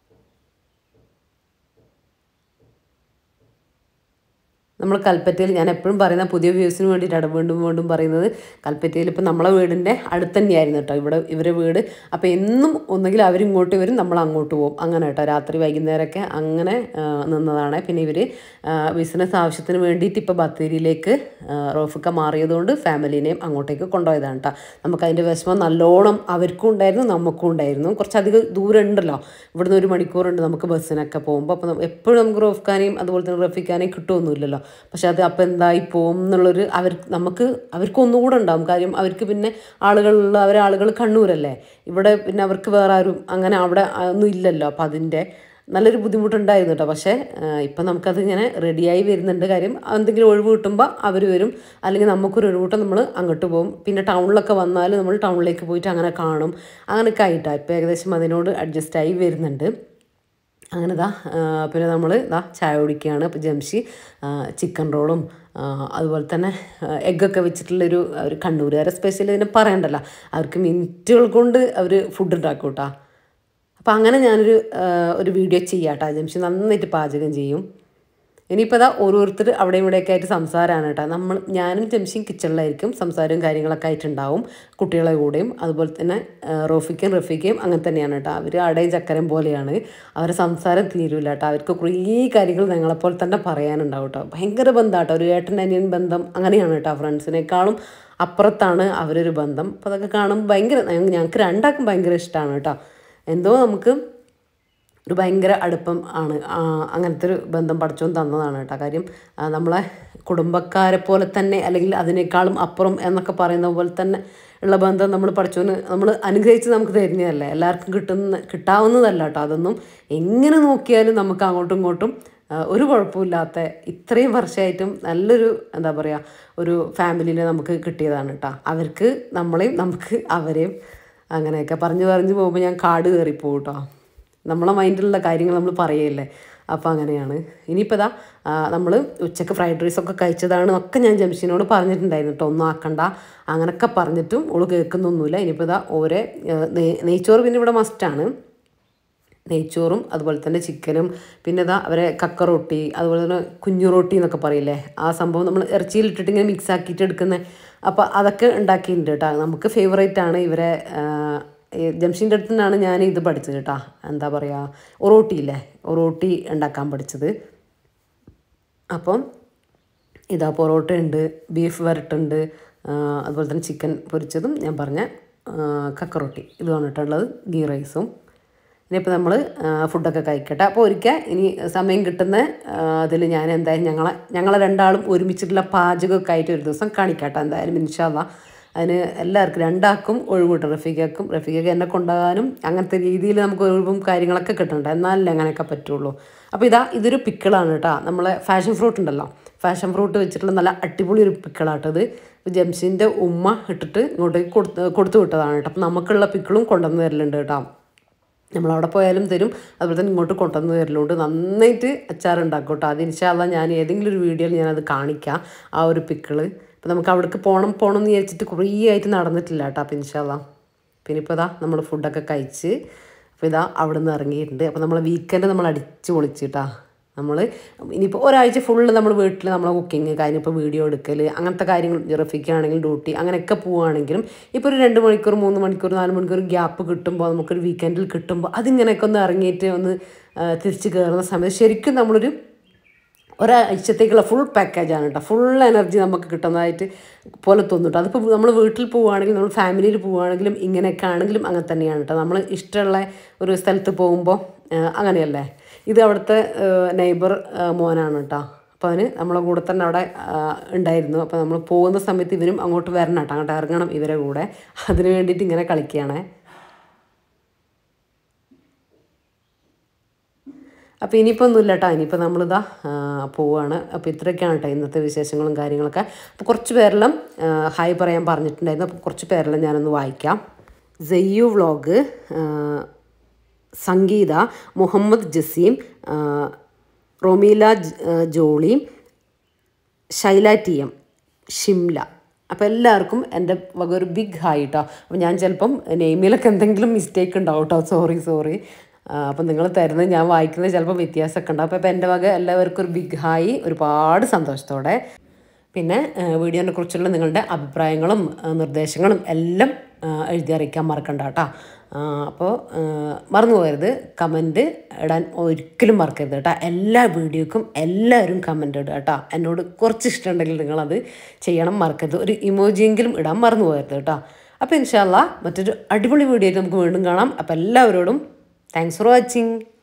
Speaker 1: നമ്മൾ കൽപ്പറ്റയിൽ, ഞാൻ എപ്പോഴും പറയുന്ന പുതിയ വ്യൂസിന് വേണ്ടിയിട്ടാണ് വീണ്ടും വീണ്ടും പറയുന്നത്, കൽപ്പറ്റയിൽ ഇപ്പോൾ നമ്മളെ വീടിൻ്റെ അടുത്ത് തന്നെയായിരുന്നു കേട്ടോ ഇവിടെ ഇവരെ വീട്. അപ്പോൾ എന്നും ഒന്നുകിൽ അവരിങ്ങോട്ട് വരും, നമ്മൾ അങ്ങോട്ട് പോകും, അങ്ങനെ കേട്ടോ. രാത്രി വൈകുന്നേരമൊക്കെ അങ്ങനെ നിന്നതാണ്. പിന്നെ ഇവർ ബിസിനസ് ആവശ്യത്തിന് വേണ്ടിയിട്ട് ഇപ്പോൾ ബത്തേരിയിലേക്ക് റോഫൊക്കെ മാറിയതുകൊണ്ട് ഫാമിലീനെയും അങ്ങോട്ടേക്ക് കൊണ്ടുപോയതാണ് കേട്ടോ. നമുക്കതിൻ്റെ വിഷമം നല്ലോണം അവർക്കും ഉണ്ടായിരുന്നു, നമുക്കും ഉണ്ടായിരുന്നു. കുറച്ചധികം ദൂരം ഉണ്ടല്ലോ, ഇവിടുന്ന് ഒരു മണിക്കൂറുണ്ട് നമുക്ക് ബസ്സിനൊക്കെ പോകുമ്പോൾ. അപ്പോൾ എപ്പോഴും നമുക്ക് റോഫ്ക്കാനെയും അതുപോലെ തന്നെ റഫീഖാനെയും കിട്ടുമൊന്നുമില്ലല്ലോ. പക്ഷെ അത് അപ്പം എന്തായി പോകും എന്നുള്ളൊരു അവർ നമുക്ക് അവർക്കൊന്നുകൂടെ ഉണ്ടാകും. കാര്യം അവർക്ക് പിന്നെ ആളുകളുള്ള അവരെ ആളുകൾ കണ്ണൂരല്ലേ, ഇവിടെ പിന്നെ അവർക്ക് വേറെ ആരും അങ്ങനെ അവിടെ ഒന്നും ഇല്ലല്ലോ. അപ്പം അതിൻ്റെ നല്ലൊരു ബുദ്ധിമുട്ടുണ്ടായിരുന്നു കേട്ടോ. പക്ഷേ ഇപ്പം നമുക്കതിങ്ങനെ റെഡിയായി വരുന്നുണ്ട്. കാര്യം എന്തെങ്കിലും ഒഴിവ് കിട്ടുമ്പോൾ അവർ വരും, അല്ലെങ്കിൽ നമുക്കൊരു ഒഴിവ് നമ്മൾ അങ്ങോട്ട് പോകും. പിന്നെ ടൗണിലൊക്കെ വന്നാൽ നമ്മൾ ടൗണിലേക്ക് പോയിട്ട് അങ്ങനെ കാണും. അങ്ങനെയൊക്കെ ആയിട്ടാണ് ഇപ്പം ഏകദേശം അതിനോട് അഡ്ജസ്റ്റായി വരുന്നുണ്ട്. അങ്ങനെ ഇതാ പിന്നെ നമ്മൾ ഇതാ ചായ കുടിക്കുകയാണ്. അപ്പോൾ ജംഷി ചിക്കൻ റോളും അതുപോലെ തന്നെ എഗ്ഗൊക്കെ വെച്ചിട്ടുള്ളൊരു ഒരു കണ്ണൂരുകാരെ സ്പെഷ്യൽ ഇതിനെ പറയണ്ടല്ലോ, അവർക്ക് മിനിറ്റുകൾ കൊണ്ട് അവർ ഫുഡ് ഉണ്ടാക്കും കേട്ടോ. അപ്പോൾ അങ്ങനെ ഞാനൊരു ഒരു വീഡിയോ ചെയ്യാം കേട്ടോ. ജംഷി നന്നായിട്ട് പാചകം ചെയ്യും. ഇനിയിപ്പോൾ ഇതാ ഓരോരുത്തർ അവിടെ ഇവിടെയൊക്കെ ആയിട്ട് സംസാരമാണ് കേട്ടോ. നമ്മൾ ഞാനും ജംഷിയും കിച്ചണിലായിരിക്കും, സംസാരവും കാര്യങ്ങളൊക്കെ ആയിട്ടുണ്ടാവും കുട്ടികളെ കൂടെയും. അതുപോലെ തന്നെ റോഫിക്കും റഫീഖയും അങ്ങനെ തന്നെയാണ് കേട്ടോ. അവർ അടയും ചക്കരയും പോലെയാണ്, അവരുടെ സംസാരം തീരില്ല കേട്ടോ. അവർക്ക് കുറേ കാര്യങ്ങൾ ഞങ്ങളെപ്പോലെ തന്നെ പറയാനുണ്ടാവും കേട്ടോ. ഭയങ്കര ബന്ധം കേട്ടോ, ഒരു ഏട്ടൻ അനിയൻ ബന്ധം അങ്ങനെയാണ് കേട്ടോ. ഫ്രണ്ട്സിനേക്കാളും അപ്പുറത്താണ് അവരൊരു ബന്ധം. അപ്പോൾ അതൊക്കെ കാണുമ്പോൾ ഭയങ്കര, ഞങ്ങൾക്ക് രണ്ടാൾക്കും ഭയങ്കര ഇഷ്ടമാണ് കേട്ടോ. എന്തോ നമുക്ക് ഒരു ഭയങ്കര അടുപ്പം ആണ്. അങ്ങനത്തെ ഒരു ബന്ധം പഠിച്ചോൻ തന്നതാണ് കേട്ടോ. കാര്യം നമ്മളെ കുടുംബക്കാരെ പോലെ തന്നെ, അല്ലെങ്കിൽ അതിനേക്കാളും അപ്പുറം എന്നൊക്കെ പറയുന്ന പോലെ തന്നെ ഉള്ള ബന്ധം നമ്മൾ പഠിച്ചോന് നമ്മൾ അനുഗ്രഹിച്ച് നമുക്ക് തരുന്നതല്ലേ. എല്ലാവർക്കും കിട്ടുന്ന കിട്ടാവുന്നതല്ല കേട്ടോ. അതൊന്നും എങ്ങനെ നോക്കിയാലും നമുക്ക് അങ്ങോട്ടും ഇങ്ങോട്ടും ഒരു കുഴപ്പമില്ലാത്ത ഇത്രയും വർഷമായിട്ടും നല്ലൊരു എന്താ പറയുക ഒരു ഫാമിലിനെ നമുക്ക് കിട്ടിയതാണ് കേട്ടോ. അവർക്ക് നമ്മളെയും നമുക്ക് അവരെയും അങ്ങനെയൊക്കെ പറഞ്ഞ് പറഞ്ഞ് പോകുമ്പോൾ ഞാൻ കാട് കയറിപ്പോകും കേട്ടോ. നമ്മളെ മൈൻഡിലുള്ള കാര്യങ്ങൾ നമ്മൾ പറയല്ലേ. അപ്പോൾ അങ്ങനെയാണ്. ഇനിയിപ്പോൾ ഇതാ നമ്മൾ ഉച്ചക്ക് ഫ്രൈഡ് റൈസൊക്കെ കഴിച്ചതാണ് ഒക്കെ ഞാൻ ജംഷീനോട് പറഞ്ഞിട്ടുണ്ടായിരുന്നു കേട്ടോ. ഒന്നും ആക്കണ്ട അങ്ങനെയൊക്കെ പറഞ്ഞിട്ടും ഓള് കേൾക്കുന്നൊന്നുമില്ല. ഇനിയിപ്പോൾ ഇതാ ഓരോ നെയ്ച്ചോറ് പിന്നെ ഇവിടെ മസ്റ്റാണ്. നെയ്ച്ചോറും അതുപോലെ തന്നെ ചിക്കനും പിന്നെ ഇതാ അവരെ കക്ക റൊട്ടി അതുപോലെ തന്നെ കുഞ്ഞു റൊട്ടി എന്നൊക്കെ പറയില്ലേ ആ സംഭവം നമ്മൾ ഇറച്ചിയിലിട്ടിട്ട് ഇങ്ങനെ മിക്സ് ആക്കിയിട്ട് എടുക്കുന്നത്. അപ്പോൾ അതൊക്കെ ഉണ്ടാക്കിയിട്ടുണ്ട് കേട്ടോ. നമുക്ക് ഫേവറേറ്റ് ആണ് ഇവരെ ജംഷീൻ്റെ അടുത്ത് നിന്നാണ് ഞാൻ ഇത് പഠിച്ചത് കേട്ടോ. എന്താ പറയുക, ഒറോട്ടി ഇല്ലേ, ഒറോട്ടി ഉണ്ടാക്കാൻ പഠിച്ചത്. അപ്പം ഇതാ പൊറോട്ട ഉണ്ട്, ബീഫ് വരട്ടുണ്ട്, അതുപോലെ തന്നെ ചിക്കൻ പൊരിച്ചതും ഞാൻ പറഞ്ഞ കക്കറൊട്ടി ഇതുമാണ് കേട്ടുള്ളത്, ഗീ റൈസും. ഇനിയിപ്പോൾ നമ്മൾ ഫുഡൊക്കെ കഴിക്കട്ടെ. അപ്പോൾ ഒരിക്കൽ ഇനി സമയം കിട്ടുന്ന അതിൽ ഞാൻ എന്തായാലും ഞങ്ങളെ ഞങ്ങളെ രണ്ടാളും ഒരുമിച്ചിട്ടുള്ള പാചകമൊക്കെ ആയിട്ട് ഒരു ദിവസം കാണിക്കാട്ടെ എന്തായാലും ഇൻഷാ അല്ലാ. അതിന് എല്ലാവർക്കും രണ്ടാൾക്കും ഒഴിവ് കിട്ടും. റഫീഖക്കും റഫീഖക്ക് എന്നെ കൊണ്ടുപോകാനും അങ്ങനത്തെ രീതിയിൽ നമുക്ക് ഒഴിവും കാര്യങ്ങളൊക്കെ കിട്ടണ്ട, എന്നാലല്ലേ അങ്ങനെയൊക്കെ പറ്റുള്ളൂ. അപ്പോൾ ഇതാ ഇതൊരു പിക്കിളാണ് കേട്ടോ. നമ്മളെ ഫാഷൻ ഫ്രൂട്ട് ഉണ്ടല്ലോ, ഫാഷൻ ഫ്രൂട്ട് വെച്ചിട്ടുള്ള നല്ല അടിപൊളി ഒരു പിക്കിളാട്ടത്. ജംഷീൻ്റെ ഉമ്മ ഇട്ടിട്ട് ഇങ്ങോട്ട് കൊടുത്ത് കൊടുത്തു വിട്ടതാണ് കേട്ടോ. അപ്പോൾ നമുക്കുള്ള പിക്കിളും കൊണ്ടുവന്ന് തരലുണ്ട് കേട്ടോ. നമ്മളവിടെ പോയാലും തരും, അതുപോലെ തന്നെ ഇങ്ങോട്ട് കൊണ്ടുവന്ന് തരലുണ്ട്. നന്നായിട്ട് അച്ചാറുണ്ടാക്കും കേട്ടോ. അത് ഇൻഷാ അല്ലാ ഞാൻ ഏതെങ്കിലും ഒരു വീഡിയോയിൽ ഞാനത് കാണിക്കാം ആ ഒരു പിക്കിള്. അപ്പോൾ നമുക്ക് അവിടേക്ക് പോകണം പോകണം എന്ന് വിചാരിച്ചിട്ട് കുറേ ആയിട്ട് നടന്നിട്ടില്ല കേട്ടോ. അപ്പോൾ ഇൻഷാ അല്ലാ പിന്നെ ഇപ്പോൾ ഇതാ നമ്മൾ ഫുഡൊക്കെ കഴിച്ച് അപ്പോൾ ഇതാ അവിടെ നിന്ന് ഇറങ്ങിയിട്ടുണ്ട്. അപ്പോൾ നമ്മൾ വീക്കെൻഡ് നമ്മൾ അടിച്ച് പൊളിച്ചിട്ടാ. നമ്മൾ ഇനിയിപ്പോൾ ഒരാഴ്ച ഫുള്ള് നമ്മൾ വീട്ടിൽ നമ്മളെ കുക്കിങ് കാര്യം ഇപ്പോൾ വീഡിയോ എടുക്കൽ അങ്ങനത്തെ കാര്യങ്ങൾ റഫീഖാണെങ്കിൽ ഡ്യൂട്ടി അങ്ങനെയൊക്കെ പോവുകയാണെങ്കിലും ഇപ്പോൾ ഒരു രണ്ട് മണിക്കൂർ മൂന്ന് മണിക്കൂർ നാല് മണിക്കൂർ ഗ്യാപ്പ് കിട്ടുമ്പോൾ നമുക്കൊരു വീക്കെൻഡിൽ കിട്ടുമ്പോൾ അതിങ്ങനെയൊക്കെ ഒന്ന് ഇറങ്ങിയിട്ട് ഒന്ന് തിരിച്ച് കയറുന്ന സമയത്ത് ശരിക്കും നമ്മളൊരു ഒരാഴ്ചത്തേക്കുള്ള ഫുൾ പാക്കേജാണ് കേട്ടോ. ഫുൾ എനർജി നമുക്ക് കിട്ടുന്നതായിട്ട് പോലെ തോന്നിട്ടോ. അതിപ്പോൾ നമ്മൾ വീട്ടിൽ പോവുകയാണെങ്കിലും നമ്മൾ ഫാമിലിയിൽ പോവുകയാണെങ്കിലും ഇങ്ങനെയൊക്കെ ആണെങ്കിലും അങ്ങനെ തന്നെയാണ് കേട്ടോ. നമ്മൾ ഇഷ്ടമുള്ള ഒരു സ്ഥലത്ത് പോകുമ്പോൾ അങ്ങനെയല്ലേ. ഇത് അവിടുത്തെ നെയ്ബർ മോനാണ് കേട്ടോ. അപ്പോൾ അവന് നമ്മളെ കൂടെ തന്നെ അവിടെ ഉണ്ടായിരുന്നു. അപ്പോൾ നമ്മൾ പോകുന്ന സമയത്ത് ഇവരും അങ്ങോട്ട് വരണം കേട്ടോ, അങ്ങോട്ട് ഇറങ്ങണം ഇവരെ കൂടെ. അതിന് വേണ്ടിയിട്ട് ഇങ്ങനെ കളിക്കുകയാണേ. അപ്പോൾ ഇനിയിപ്പോൾ ഒന്നുമില്ല കേട്ടോ. ഇനിയിപ്പോൾ നമ്മളിതാ പോവുകയാണ്. അപ്പോൾ ഇത്രയൊക്കെയാണ് കേട്ടോ ഇന്നത്തെ വിശേഷങ്ങളും കാര്യങ്ങളൊക്കെ. അപ്പോൾ കുറച്ച് പേരെല്ലാം ഹായ് പറയാൻ പറഞ്ഞിട്ടുണ്ടായിരുന്നു. അപ്പോൾ കുറച്ച് പേരെല്ലാം ഞാനൊന്ന് വായിക്കാം. Sayyu vlog, Sangeetha, Muhammad Jaseem, Romeela Jolly, Shaila T M, Shimla. അപ്പോൾ എല്ലാവർക്കും എൻ്റെ വക ഒരു ബിഗ് ഹായ് കേട്ടോ. അപ്പോൾ ഞാൻ ചിലപ്പം നെയിമിലൊക്കെ എന്തെങ്കിലും മിസ്റ്റേക്ക് ഉണ്ടാവും കേട്ടോ, സോറി സോറി. അപ്പം നിങ്ങൾ തരുന്നത് ഞാൻ വായിക്കുന്നത് ചിലപ്പോൾ വ്യത്യാസമൊക്കെ ഉണ്ടാവും. അപ്പോൾ എൻ്റെ വക എല്ലാവർക്കും ഒരു ബിഗ് ഹായ്, ഒരുപാട് സന്തോഷത്തോടെ. പിന്നെ വീഡിയോനെ കുറിച്ചുള്ള നിങ്ങളുടെ അഭിപ്രായങ്ങളും നിർദ്ദേശങ്ങളും എല്ലാം എഴുതി അറിയിക്കാൻ മറക്കണ്ട കേട്ടോ. അപ്പോൾ മറന്നു പോകരുത്, കമൻറ്റ് ഇടാൻ ഒരിക്കലും മറക്കരുത് കേട്ടോ. എല്ലാ വീഡിയോക്കും എല്ലാവരും കമൻറ്റ് ഇടുക കേട്ടോ. എന്നോട് കുറച്ച് ഇഷ്ടമുണ്ടെങ്കിൽ നിങ്ങളത് ചെയ്യണം, മറക്കരുത്. ഒരു ഇമോജിയെങ്കിലും ഇടാൻ മറന്നു പോകരുത് കേട്ടോ. അപ്പോൾ ഇൻഷാ അല്ലാ മറ്റൊരു അടിപൊളി വീഡിയോയിൽ നമുക്ക് വീണ്ടും കാണാം. അപ്പോൾ എല്ലാവരോടും താങ്ക്സ് ഫോർ വാച്ചിങ്.